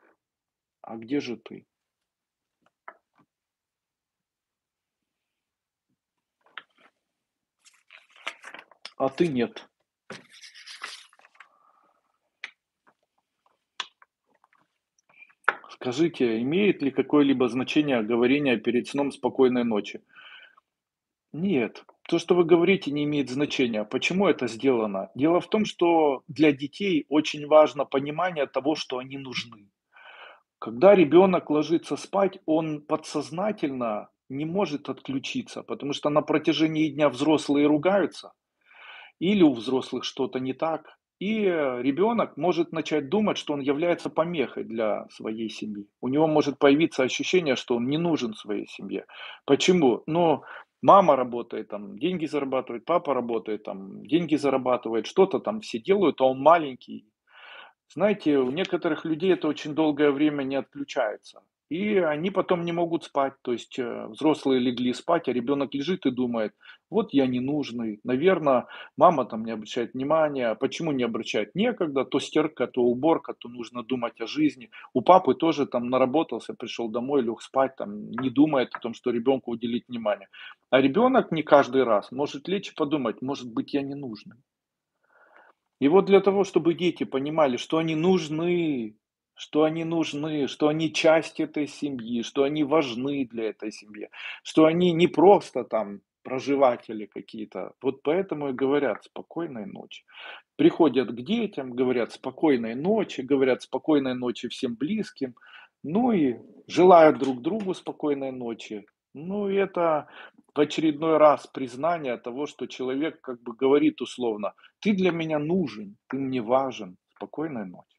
А где же ты? А ты нет. Скажите, имеет ли какое-либо значение говорение перед сном спокойной ночи? Нет, то, что вы говорите, не имеет значения. Почему это сделано? Дело в том, что для детей очень важно понимание того, что они нужны. Когда ребенок ложится спать, он подсознательно не может отключиться, потому что на протяжении дня взрослые ругаются, или у взрослых что-то не так, и э, ребенок может начать думать, что он является помехой для своей семьи. У него может появиться ощущение, что он не нужен своей семье. Почему? Ну, мама работает, там, деньги зарабатывает, папа работает, там, деньги зарабатывает, что-то там все делают, а он маленький. Знаете, у некоторых людей это очень долгое время не отключается. И они потом не могут спать. То есть э, взрослые легли спать, а ребенок лежит и думает, вот я ненужный. Наверное, мама там не обращает внимания. А почему не обращает? Некогда, то стирка, то уборка, то нужно думать о жизни. У папы тоже там наработался, пришел домой, лег спать, там не думает о том, что ребенку уделить внимание. А ребенок не каждый раз может лечь и подумать, может быть, я ненужный. И вот для того, чтобы дети понимали, что они нужны, что они нужны, что они часть этой семьи, что они важны для этой семьи, что они не просто там проживатели какие-то. Вот поэтому и говорят спокойной ночи. Приходят к детям, говорят спокойной ночи, говорят спокойной ночи всем близким, ну и желают друг другу спокойной ночи. Ну и это в очередной раз признание того, что человек как бы говорит условно: ты для меня нужен, ты мне важен. Спокойной ночи.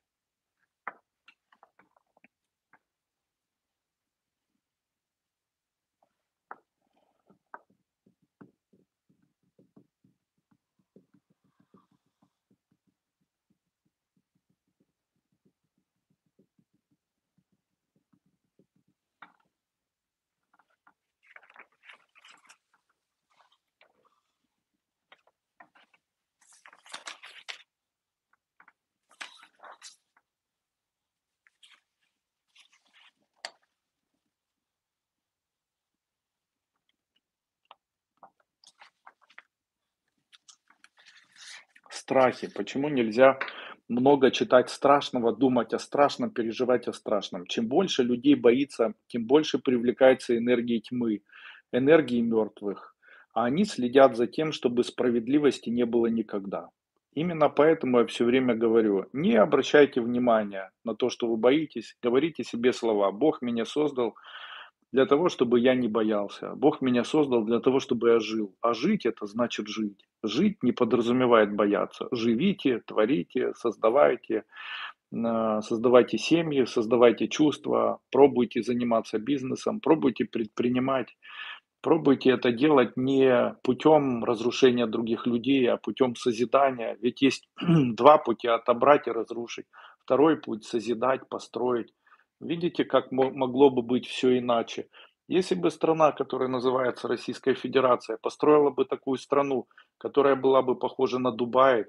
Страхи. Почему нельзя много читать страшного, думать о страшном, переживать о страшном? Чем больше людей боится, тем больше привлекается энергии тьмы, энергии мертвых. А они следят за тем, чтобы справедливости не было никогда. Именно поэтому я все время говорю, не обращайте внимания на то, что вы боитесь, говорите себе слова. Бог меня создал для того, чтобы я не боялся. Бог меня создал для того, чтобы я жил. А жить — это значит жить. Жить не подразумевает бояться. Живите, творите, создавайте, а, создавайте семьи, создавайте чувства, пробуйте заниматься бизнесом, пробуйте предпринимать, пробуйте это делать не путем разрушения других людей, а путем созидания. Ведь есть два пути: отобрать и разрушить. Второй путь — созидать, построить. Видите, как мо- могло бы быть все иначе? Если бы страна, которая называется Российская Федерация, построила бы такую страну, которая была бы похожа на Дубай,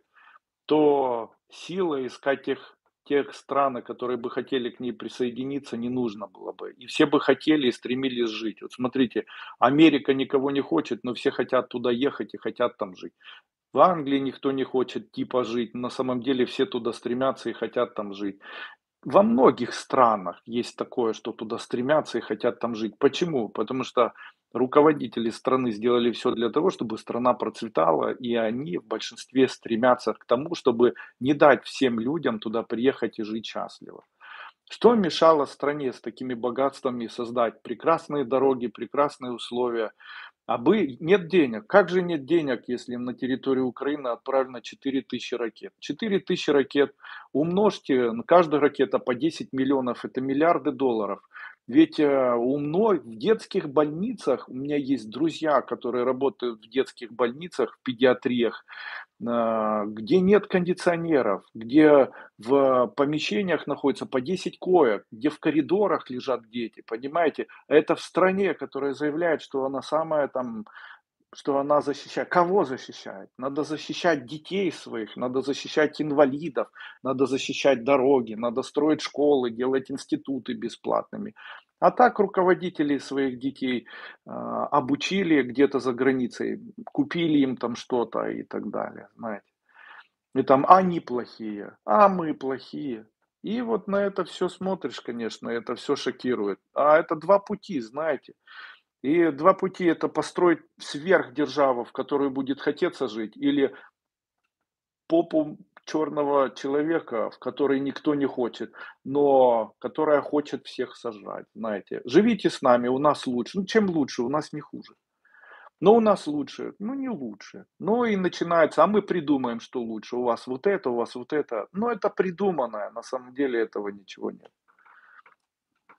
то силы искать тех тех стран, которые бы хотели к ней присоединиться, не нужно было бы. И все бы хотели и стремились жить. Вот смотрите, Америка никого не хочет, но все хотят туда ехать и хотят там жить. В Англии никто не хочет типа жить, на самом деле все туда стремятся и хотят там жить. Во многих странах есть такое, что туда стремятся и хотят там жить. Почему? Потому что руководители страны сделали все для того, чтобы страна процветала, и они в большинстве стремятся к тому, чтобы не дать всем людям туда приехать и жить счастливо. Что мешало стране с такими богатствами создать прекрасные дороги, прекрасные условия, а бы нет денег. Как же нет денег, если на территорию Украины отправлено четыре тысячи ракет? четыре тысячи ракет умножьте, на каждая ракета по десять миллионов, это миллиарды долларов. Ведь э, у мной в детских больницах, у меня есть друзья, которые работают в детских больницах, в педиатриях, а, где нет кондиционеров, где в помещениях находится по десять коек, где в коридорах лежат дети, понимаете? Это в стране, которая заявляет, что она самая там, что она защищает. Кого защищает? Надо защищать детей своих, надо защищать инвалидов, надо защищать дороги, надо строить школы, делать институты бесплатными. А так руководители своих детей а, обучили где-то за границей, купили им там что-то и так далее, знаете. И там они плохие, а мы плохие. И вот на это все смотришь, конечно, это все шокирует. А это два пути, знаете. И два пути — это построить сверхдержаву, в которой будет хотеться жить, или попу черного человека, в которой никто не хочет, но которая хочет всех сожрать, знаете. Живите с нами, у нас лучше. Ну, чем лучше, у нас не хуже. Но у нас лучше. Ну, не лучше. Ну и начинается, а мы придумаем, что лучше. У вас вот это, у вас вот это. Но это придуманное, на самом деле этого ничего нет.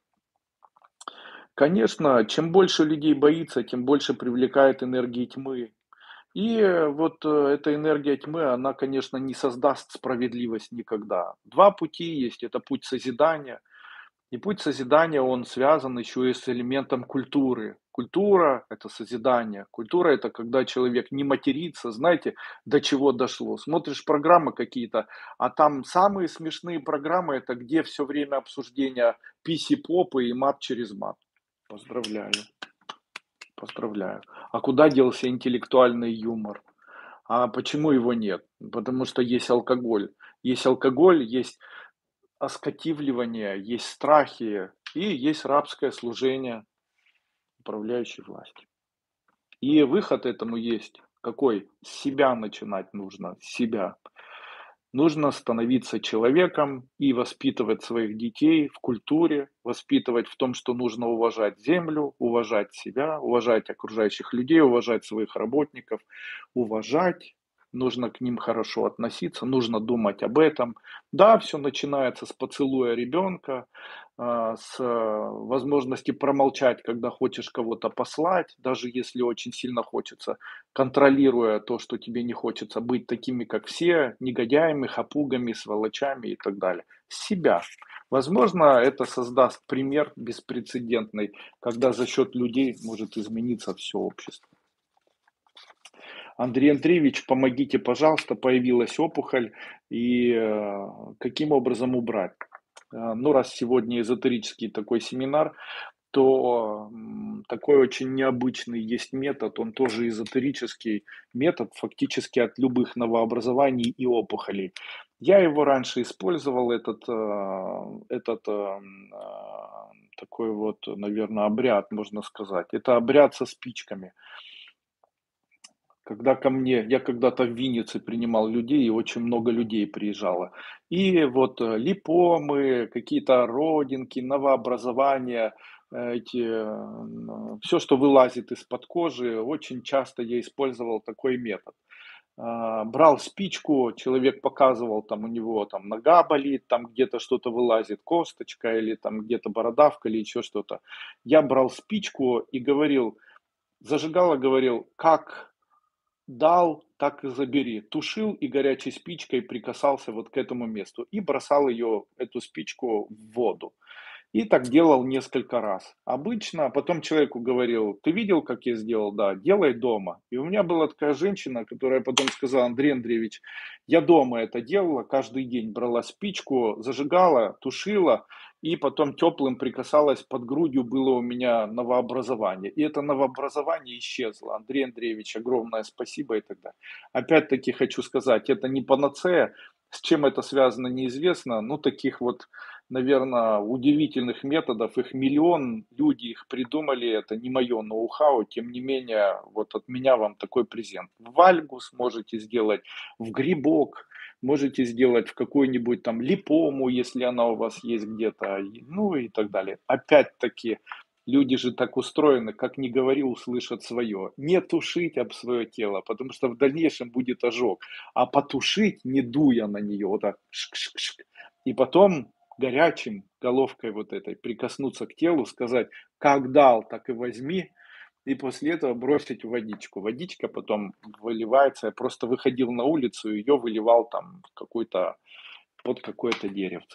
Конечно, чем больше людей боится, тем больше привлекает энергии тьмы. И э, вот э, эта энергия тьмы, она, конечно, не создаст справедливость никогда. Два пути есть. Это путь созидания. И путь созидания, он связан еще и с элементом культуры. Культура– это созидание. Культура– это когда человек не матерится. Знаете, до чего дошло? Смотришь программы какие-то, а там самые смешные программы– это где все время обсуждения писи-попы и мат через мат. Поздравляю, поздравляю. А куда делся интеллектуальный юмор? А почему его нет? Потому что есть алкоголь. Есть алкоголь, есть оскотивливание, есть страхи и есть рабское служение управляющей власти. И выход этому есть. Какой? С себя начинать нужно, с себя. Нужно становиться человеком и воспитывать своих детей в культуре, воспитывать в том, что нужно уважать землю, уважать себя, уважать окружающих людей, уважать своих работников, уважать, нужно к ним хорошо относиться, нужно думать об этом. Да, все начинается с поцелуя ребенка, а, с а, возможности промолчать, когда хочешь кого-то послать, даже если очень сильно хочется, контролируя то, что тебе не хочется быть такими, как все, негодяями, хапугами, сволочами и так далее. С себя. Возможно, это создаст пример беспрецедентный, когда за счет людей может измениться все общество. Андрей Андреевич, помогите, пожалуйста, появилась опухоль, и э, каким образом убрать? Э, Ну, раз сегодня эзотерический такой семинар, то м, такой очень необычный есть метод, он тоже эзотерический метод, фактически от любых новообразований и опухолей. Я его раньше использовал, этот, э, этот э, м, а, такой вот, наверное, обряд, можно сказать. Это обряд со спичками. Когда ко мне, я когда-то в Виннице принимал людей, и очень много людей приезжало. И вот э, липомы, какие-то родинки, новообразования, э, эти, все, что вылазит из-под кожи, очень часто я использовал такой метод. А, Брал спичку, человек показывал, там у него там нога болит, там где-то что-то вылазит, косточка или там где-то бородавка или еще что-то. Я брал спичку и говорил, зажигала, говорил, как дал, так и забери. Тушил и горячей спичкой прикасался вот к этому месту и бросал ее, эту спичку, в воду. И так делал несколько раз. Обычно потом человеку говорил, ты видел, как я сделал? Да, делай дома. И у меня была такая женщина, которая потом сказала, Андрей Андреевич, я дома это делала, каждый день брала спичку, зажигала, тушила, и потом теплым прикасалась, под грудью было у меня новообразование. И это новообразование исчезло. Андрей Андреевич, огромное спасибо и так далее. Опять-таки хочу сказать, это не панацея, с чем это связано, неизвестно. Ну, таких вот, наверное, удивительных методов, их миллион, люди их придумали, это не мое ноу-хау, тем не менее, вот от меня вам такой презент. В вальгу сможете сделать, в грибок, можете сделать в какую-нибудь там липому, если она у вас есть где-то, и- ну и так далее. Опять-таки, люди же так устроены, как ни говори, услышат свое. Не тушить об свое тело, потому что в дальнейшем будет ожог, а потушить, не дуя на нее, вот так, шк-шк-шк, и потом горячим головкой вот этой прикоснуться к телу, сказать, как дал, так и возьми, и после этого бросить в водичку. Водичка потом выливается. Я просто выходил на улицу, ее выливал там в какой-то, под какое-то деревце.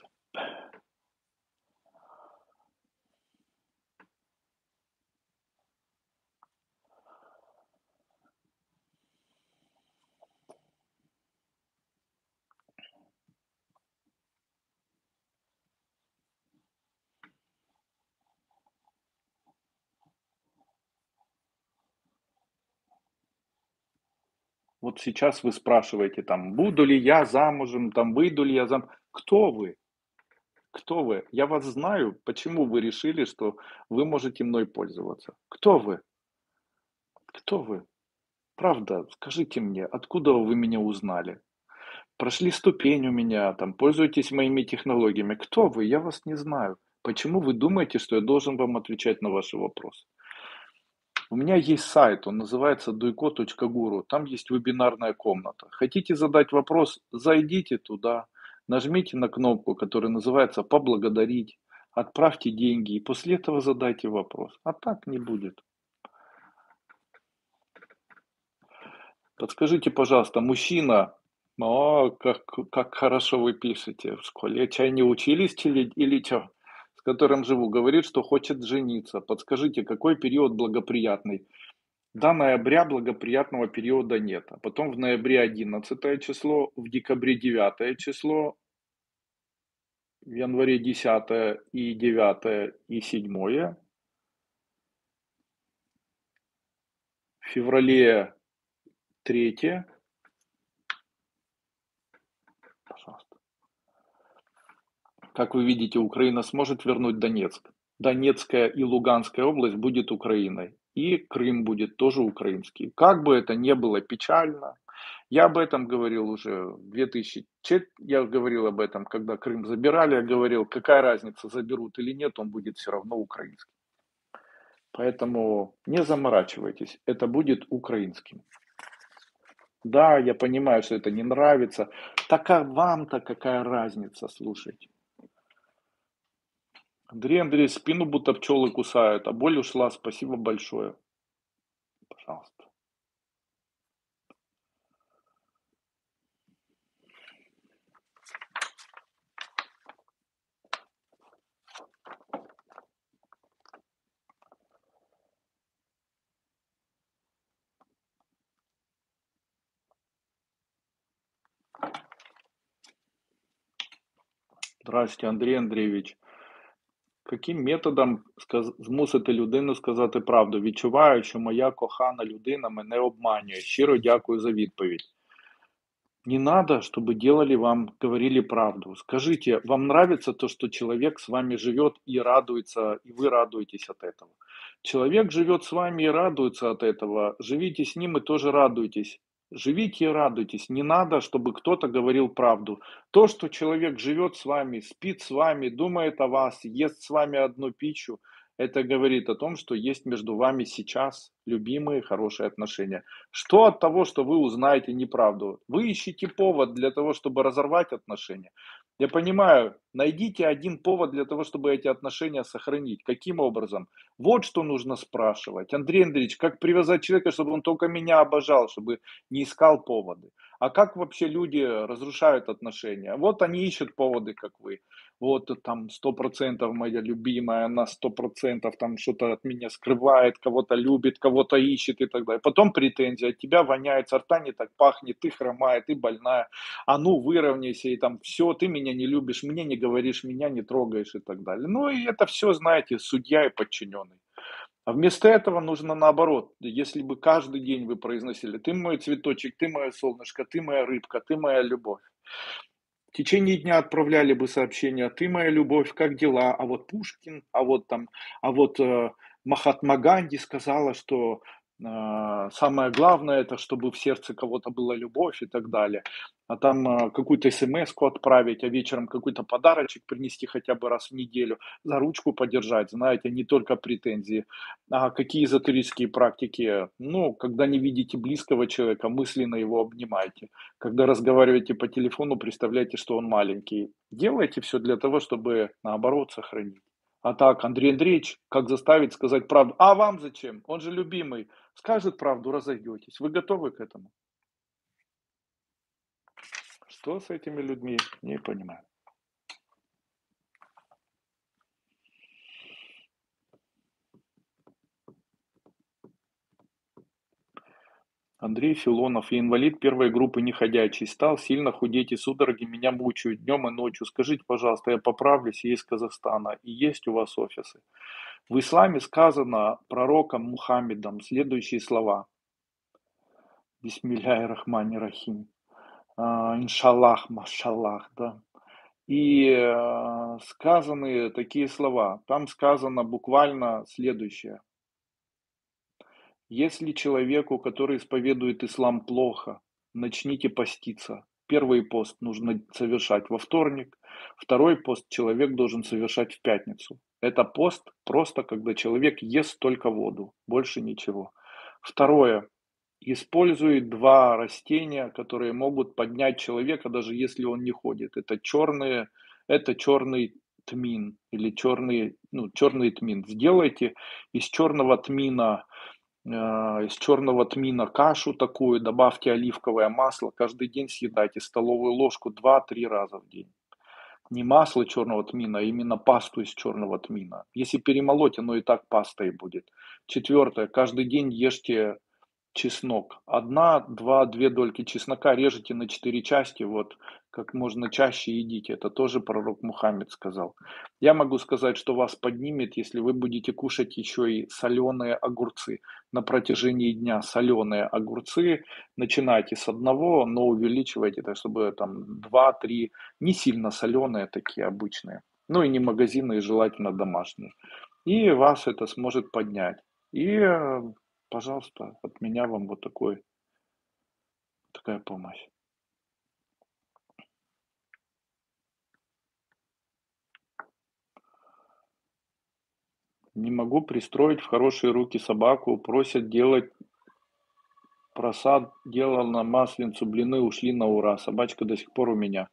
Вот сейчас вы спрашиваете там, буду ли я замужем, там, выйду ли я замуж. Кто вы? Кто вы? Я вас знаю. Почему вы решили, что вы можете мной пользоваться? Кто вы? Кто вы? Правда, скажите мне, откуда вы меня узнали? Прошли ступень у меня, там, пользуетесь моими технологиями. Кто вы? Я вас не знаю. Почему вы думаете, что я должен вам отвечать на ваши вопросы? У меня есть сайт, он называется дуйко точка гуру. Там есть вебинарная комната. Хотите задать вопрос? Зайдите туда, нажмите на кнопку, которая называется «Поблагодарить», отправьте деньги и после этого задайте вопрос. А так не будет. Подскажите, пожалуйста, мужчина, о, как, как хорошо вы пишете, в школе чай не учились или, или чё? С которым живу, говорит, что хочет жениться. Подскажите, какой период благоприятный? До ноября благоприятного периода нет. А потом в ноябре одиннадцатое число, в декабре девятое число, в январе десятое и девятое и седьмое, в феврале третье, пожалуйста. Как вы видите, Украина сможет вернуть Донецк. Донецкая и Луганская область будет Украиной. И Крым будет тоже украинский. Как бы это ни было печально, я об этом говорил уже в две тысячи четвёртом, я говорил об этом, когда Крым забирали, я говорил, какая разница, заберут или нет, он будет все равно украинский. Поэтому не заморачивайтесь, это будет украинским. Да, я понимаю, что это не нравится. Так а вам-то какая разница, слушайте. Андрей Андреевич, спину будто пчелы кусают, а боль ушла. Спасибо большое. Пожалуйста. Здрасте, Андрій Андрійович. Яким методом сказ- змусити людину сказати правду? Відчуваю, що моя кохана людина мене обманює. Щиро дякую за відповідь. Не надо, чтобы делали вам, говорили правду. Скажите, вам нравится то, что человек с вами живет и радуется, и вы радуетесь от этого? Человек живет с вами и радуется от этого. Живите с ним и тоже радуйтесь. Живите и радуйтесь. Не надо, чтобы кто-то говорил правду. То, что человек живет с вами, спит с вами, думает о вас, ест с вами одну пищу, это говорит о том, что есть между вами сейчас любимые, хорошие отношения. Что от того, что вы узнаете неправду? Вы ищете повод для того, чтобы разорвать отношения. Я понимаю, найдите один повод для того, чтобы эти отношения сохранить. Каким образом? Вот что нужно спрашивать. Андрей Андреевич, как привязать человека, чтобы он только меня обожал, чтобы не искал поводы? А как вообще люди разрушают отношения? Вот они ищут поводы, как вы. Вот там сто процентов моя любимая, она сто процентов там что-то от меня скрывает, кого-то любит, кого-то ищет и так далее. Потом претензия, от тебя воняет, со рта не так пахнет, ты хромая, ты больная, а ну выровняйся, и там все, ты меня не любишь, мне не говоришь, меня не трогаешь и так далее. Ну и это все, знаете, судья и подчиненный. А вместо этого нужно наоборот, если бы каждый день вы произносили, ты мой цветочек, ты мое солнышко, ты моя рыбка, ты моя любовь. В течение дня отправляли бы сообщения: "Ты моя любовь, как дела?" А вот Пушкин, а вот там, а вот, э, Махатма Ганди сказала, что, а, самое главное — это чтобы в сердце кого-то была любовь и так далее. А там, а, какую-то эсэмэску отправить, а вечером какой-то подарочек принести хотя бы раз в неделю, за ручку подержать, знаете, не только претензии. А какие эзотерические практики? Ну, когда не видите близкого человека, мысленно его обнимайте. Когда разговариваете по телефону, представляете, что он маленький. Делайте все для того, чтобы, наоборот, сохранить. А так, Андрей Андреевич, как заставить сказать правду? А вам зачем? Он же любимый. Скажет правду, разойдетесь. Вы готовы к этому? Что с этими людьми? Не понимаю. Андрей Филонов, я инвалид первой группы неходячий, стал сильно худеть и судороги меня мучают днем и ночью. Скажите, пожалуйста, я поправлюсь, я из Казахстана, и есть у вас офисы? В исламе сказано пророком Мухаммедом следующие слова. Бисмилляхи рахмани рахим. А, иншаллах, машаллах, да. И э, сказаны такие слова. Там сказано буквально следующее. Если человеку, который исповедует ислам, плохо, начните поститься. Первый пост нужно совершать во вторник, второй пост человек должен совершать в пятницу. Это пост просто, когда человек ест только воду, больше ничего. Второе. Использует два растения, которые могут поднять человека, даже если он не ходит. Это черные, это черный тмин или черный, ну, черный тмин. Сделайте из черного тмина А, из черного тмина кашу такую, добавьте оливковое масло, каждый день съедайте столовую ложку два-три раза в день. Не масло черного тмина, а именно пасту из черного тмина. Если перемолоть, оно и так пастой будет. Четвертое. Каждый день ешьте чеснок. Одна, два, две дольки чеснока режете на четыре части, вот, как можно чаще едите. Это тоже пророк Мухаммед сказал. Я могу сказать, что вас поднимет, если вы будете кушать еще и соленые огурцы. На протяжении дня соленые огурцы. Начинайте с одного, но увеличивайте, так чтобы там два-три, не сильно соленые, такие обычные. Ну и не магазинные, желательно домашние. И вас это сможет поднять. И э, пожалуйста, от меня вам вот такой такая помощь. Не могу пристроить в хорошие руки собаку, просят делать просад, делал на масленицу, блины ушли на ура. Собачка до сих пор у меня.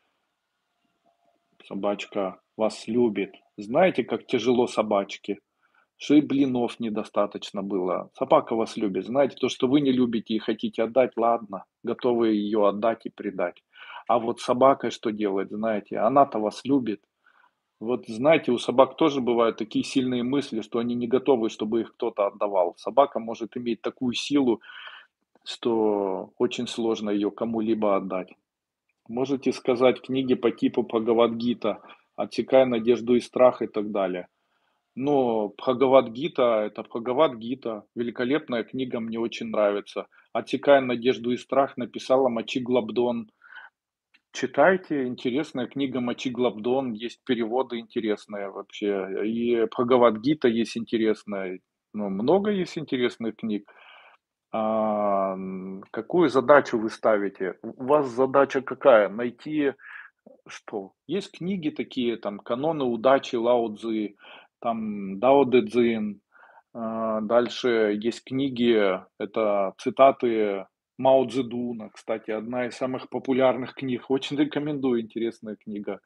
Собачка вас любит. Знаете, как тяжело собачке? Что и блинов недостаточно было. Собака вас любит. Знаете, то, что вы не любите и хотите отдать, ладно, готовы ее отдать и предать. А вот собака что делает, знаете, она-то вас любит. Вот знаете, у собак тоже бывают такие сильные мысли, что они не готовы, чтобы их кто-то отдавал. Собака может иметь такую силу, что очень сложно ее кому-либо отдать. Можете сказать книги по типу Бхагавад-гита, «Отсекая надежду и страх» и так далее. Но Бхагавад-гита — это Бхагавад-гита, великолепная книга, мне очень нравится. «Отсекая надежду и страх» написала Мачи Глабдон. Читайте, интересная книга Мачи Глабдон, есть переводы интересные вообще. И Бхагавад-гита есть интересная. Ну, много есть интересных книг. А, м, какую задачу вы ставите? У вас задача какая? Найти что? Есть книги такие, там, «Каноны удачи» Лао Цзы, там, Дао Дэ Цзин. А, дальше есть книги, это цитаты Мао Цзэдуна, кстати, одна из самых популярных книг. Очень рекомендую, интересная книга.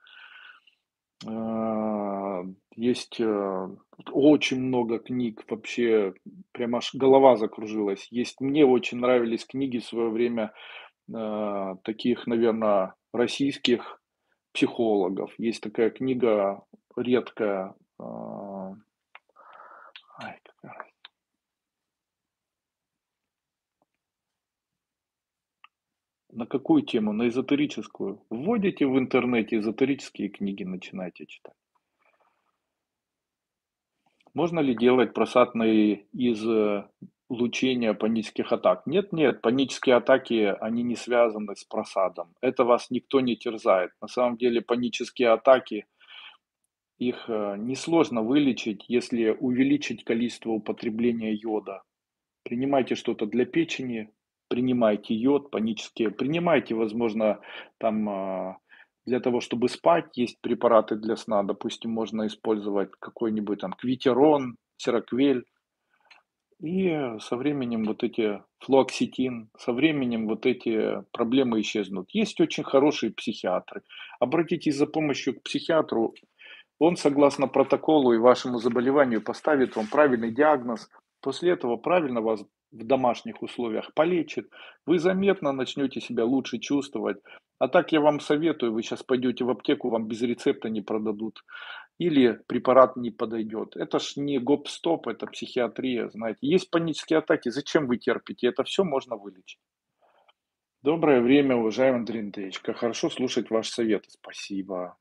А, Есть э, очень много книг, вообще прям аж голова закружилась. Есть, мне очень нравились книги в свое время э, таких, наверное, российских психологов. Есть такая книга редкая. а, ай, какая На какую тему? На эзотерическую. Вводите в интернете эзотерические книги, начинайте читать. Можно ли делать просадные из э, лучения панических атак? Нет, нет, панические атаки, они не связаны с просадом. Это вас никто не терзает. На самом деле панические атаки, их э, несложно вылечить, если увеличить количество употребления йода. Принимайте что-то для печени, принимайте йод, панические, принимайте, возможно, там а, для того, чтобы спать, есть препараты для сна, допустим, можно использовать какой-нибудь там квитерон, сироквель, и со временем вот эти флуоксетин, со временем вот эти проблемы исчезнут. Есть очень хорошие психиатры. Обратитесь за помощью к психиатру, он, согласно протоколу и вашему заболеванию, поставит вам правильный диагноз. После этого правильно вас в домашних условиях полечит. Вы заметно начнете себя лучше чувствовать. А так я вам советую, вы сейчас пойдете в аптеку, вам без рецепта не продадут. Или препарат не подойдет. Это ж не гоп-стоп, это психиатрия, знаете. Есть панические атаки, зачем вы терпите? Это все можно вылечить. Доброе время, уважаемый Андрей Андреевич. Как хорошо слушать ваши советы. Спасибо.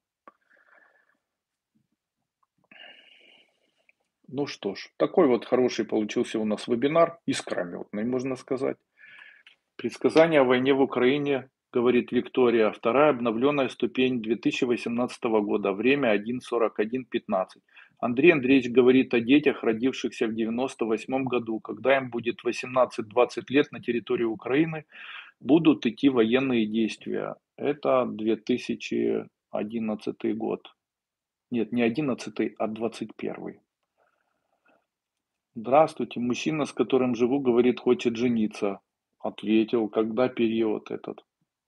Ну что ж, такой вот хороший получился у нас вебинар, искрометный, можно сказать. Предсказание о войне в Украине, говорит Виктория, вторая обновленная ступень две тысячи восемнадцатого года, время один сорок один пятнадцать. Андрей Андреевич говорит о детях, родившихся в девяносто восьмом году, когда им будет восемнадцать-двадцать лет на территории Украины, будут идти военные действия. Это две тысячи одиннадцатый год. Нет, не одиннадцатый, а двадцать первый. Здравствуйте, мужчина, с которым живу, говорит, хочет жениться. Ответил, когда период этот.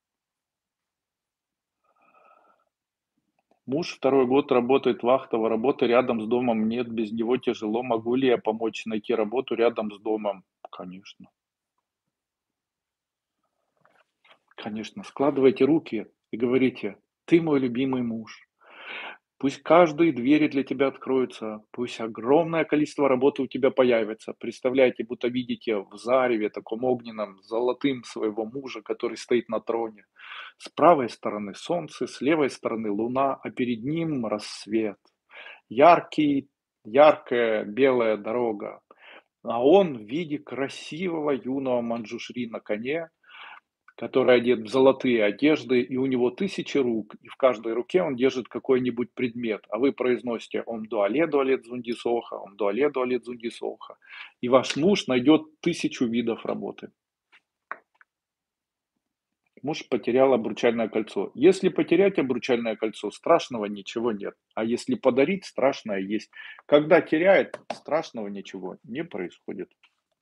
Муж второй год работает вахтово, работы рядом с домом нет, без него тяжело. Могу ли я помочь найти работу рядом с домом? Конечно, конечно. Складывайте руки и говорите: "Ты мой любимый муж". Пусть каждые двери для тебя откроются, пусть огромное количество работы у тебя появится. Представляете, будто видите в зареве таком огненном, золотым своего мужа, который стоит на троне. С правой стороны солнце, с левой стороны луна, а перед ним рассвет. Яркий, яркая белая дорога. А он в виде красивого юного манджушри на коне, который одет в золотые одежды, и у него тысячи рук, и в каждой руке он держит какой-нибудь предмет, а вы произносите «Ом дуале дуалет зундисоха», «Ом дуале дуалет зундисоха», и ваш муж найдет тысячу видов работы. Муж потерял обручальное кольцо. Если потерять обручальное кольцо, страшного ничего нет. А если подарить, страшное есть. Когда теряет, страшного ничего не происходит.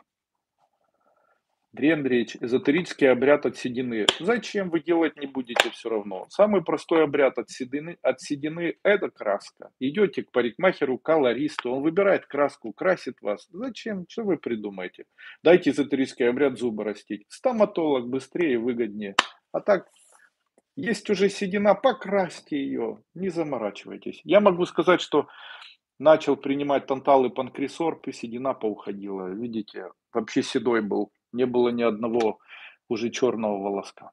Андрей Андреевич, эзотерический обряд от седины. Зачем вы делать не будете все равно? Самый простой обряд от седины, от седины это краска. Идете к парикмахеру, колористу, он выбирает краску, красит вас. Зачем? Что вы придумаете? Дайте эзотерический обряд зубы растить. Стоматолог быстрее и выгоднее. А так, есть уже седина, покрасьте ее, не заморачивайтесь. Я могу сказать, что начал принимать тантал и панкресор, и седина поуходила. Видите, вообще седой был. Не было ни одного уже черного волоска.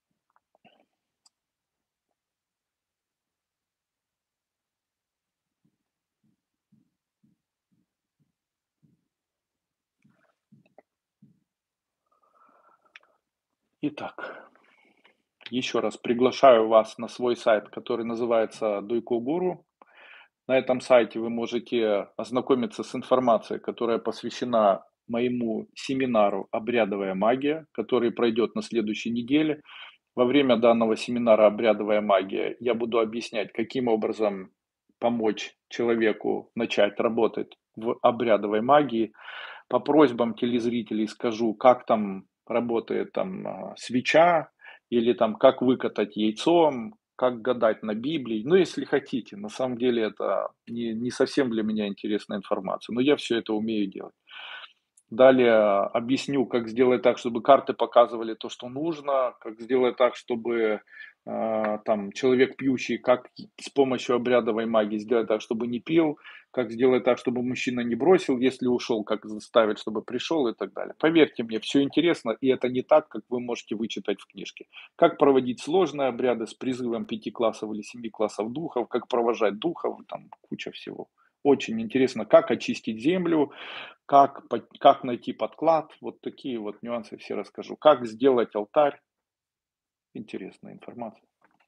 Итак, еще раз приглашаю вас на свой сайт, который называется Дуйко Гуру. На этом сайте вы можете ознакомиться с информацией, которая посвящена моему семинару «Обрядовая магия», который пройдет на следующей неделе. Во время данного семинара «Обрядовая магия» я буду объяснять, каким образом помочь человеку начать работать в обрядовой магии. По просьбам телезрителей скажу, как там работает там а, свеча, или там как выкатать яйцо, как гадать на Библии. Ну, если хотите, на самом деле это не, не совсем для меня интересная информация, но я все это умею делать. Далее объясню, как сделать так, чтобы карты показывали то, что нужно, как сделать так, чтобы э, там человек пьющий, как с помощью обрядовой магии сделать так, чтобы не пил, как сделать так, чтобы мужчина не бросил, если ушел, как заставить, чтобы пришел и так далее. Поверьте мне, все интересно, и это не так, как вы можете вычитать в книжке. Как проводить сложные обряды с призывом пяти классов или семи классов духов, как провожать духов, там куча всего. Очень интересно, как очистить землю, как, по- как найти подклад, вот такие вот нюансы все расскажу. Как сделать алтарь, интересная информация.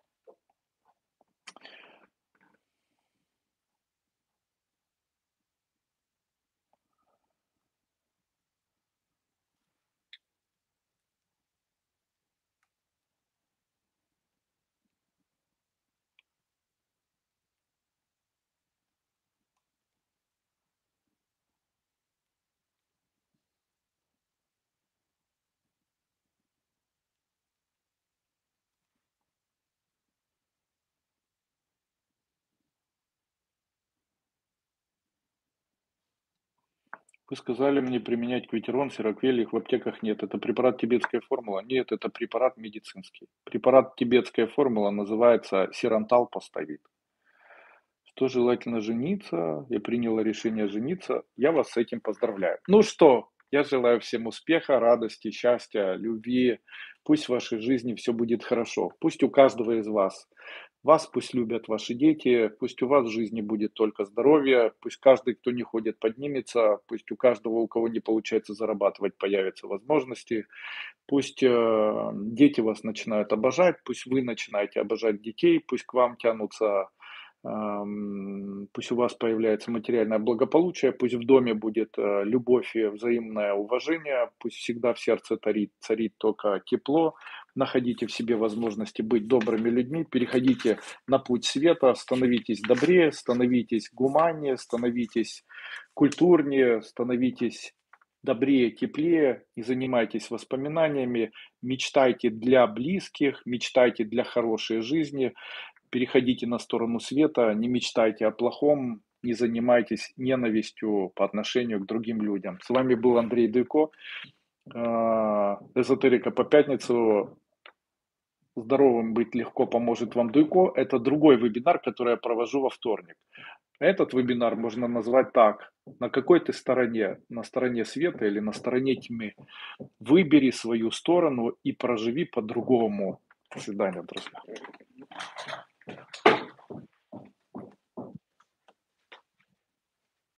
Вы сказали мне применять квитерон, сироквель, их в аптеках нет. Это препарат тибетская формула? Нет, это препарат медицинский. Препарат тибетская формула называется сирантал поставит. Что желательно жениться, я приняла решение жениться, я вас с этим поздравляю. Ну что, я желаю всем успеха, радости, счастья, любви. Пусть в вашей жизни все будет хорошо. Пусть у каждого из вас. Вас пусть любят ваши дети, пусть у вас в жизни будет только здоровье, пусть каждый, кто не ходит, поднимется, пусть у каждого, у кого не получается зарабатывать, появятся возможности, пусть э, дети вас начинают обожать, пусть вы начинаете обожать детей, пусть к вам тянутся Ам, пусть у вас появляется материальное благополучие, пусть в доме будет э, любовь и взаимное уважение, пусть всегда в сердце царит, царит только тепло, находите в себе возможности быть добрыми людьми, переходите на путь света, становитесь добрее, становитесь гуманнее, становитесь культурнее, становитесь добрее, теплее и занимайтесь воспоминаниями, мечтайте для близких, мечтайте для хорошей жизни, переходите на сторону света, не мечтайте о плохом, не занимайтесь ненавистью по отношению к другим людям. С вами был Андрей Дыко, а, эзотерика по пятницу. Здоровым быть легко поможет вам Дуйко. Это другой вебинар, который я провожу во вторник. Этот вебинар можно назвать так: на какой ты стороне, на стороне света или на стороне тьмы. Выбери свою сторону и проживи по-другому. До свидания, друзья.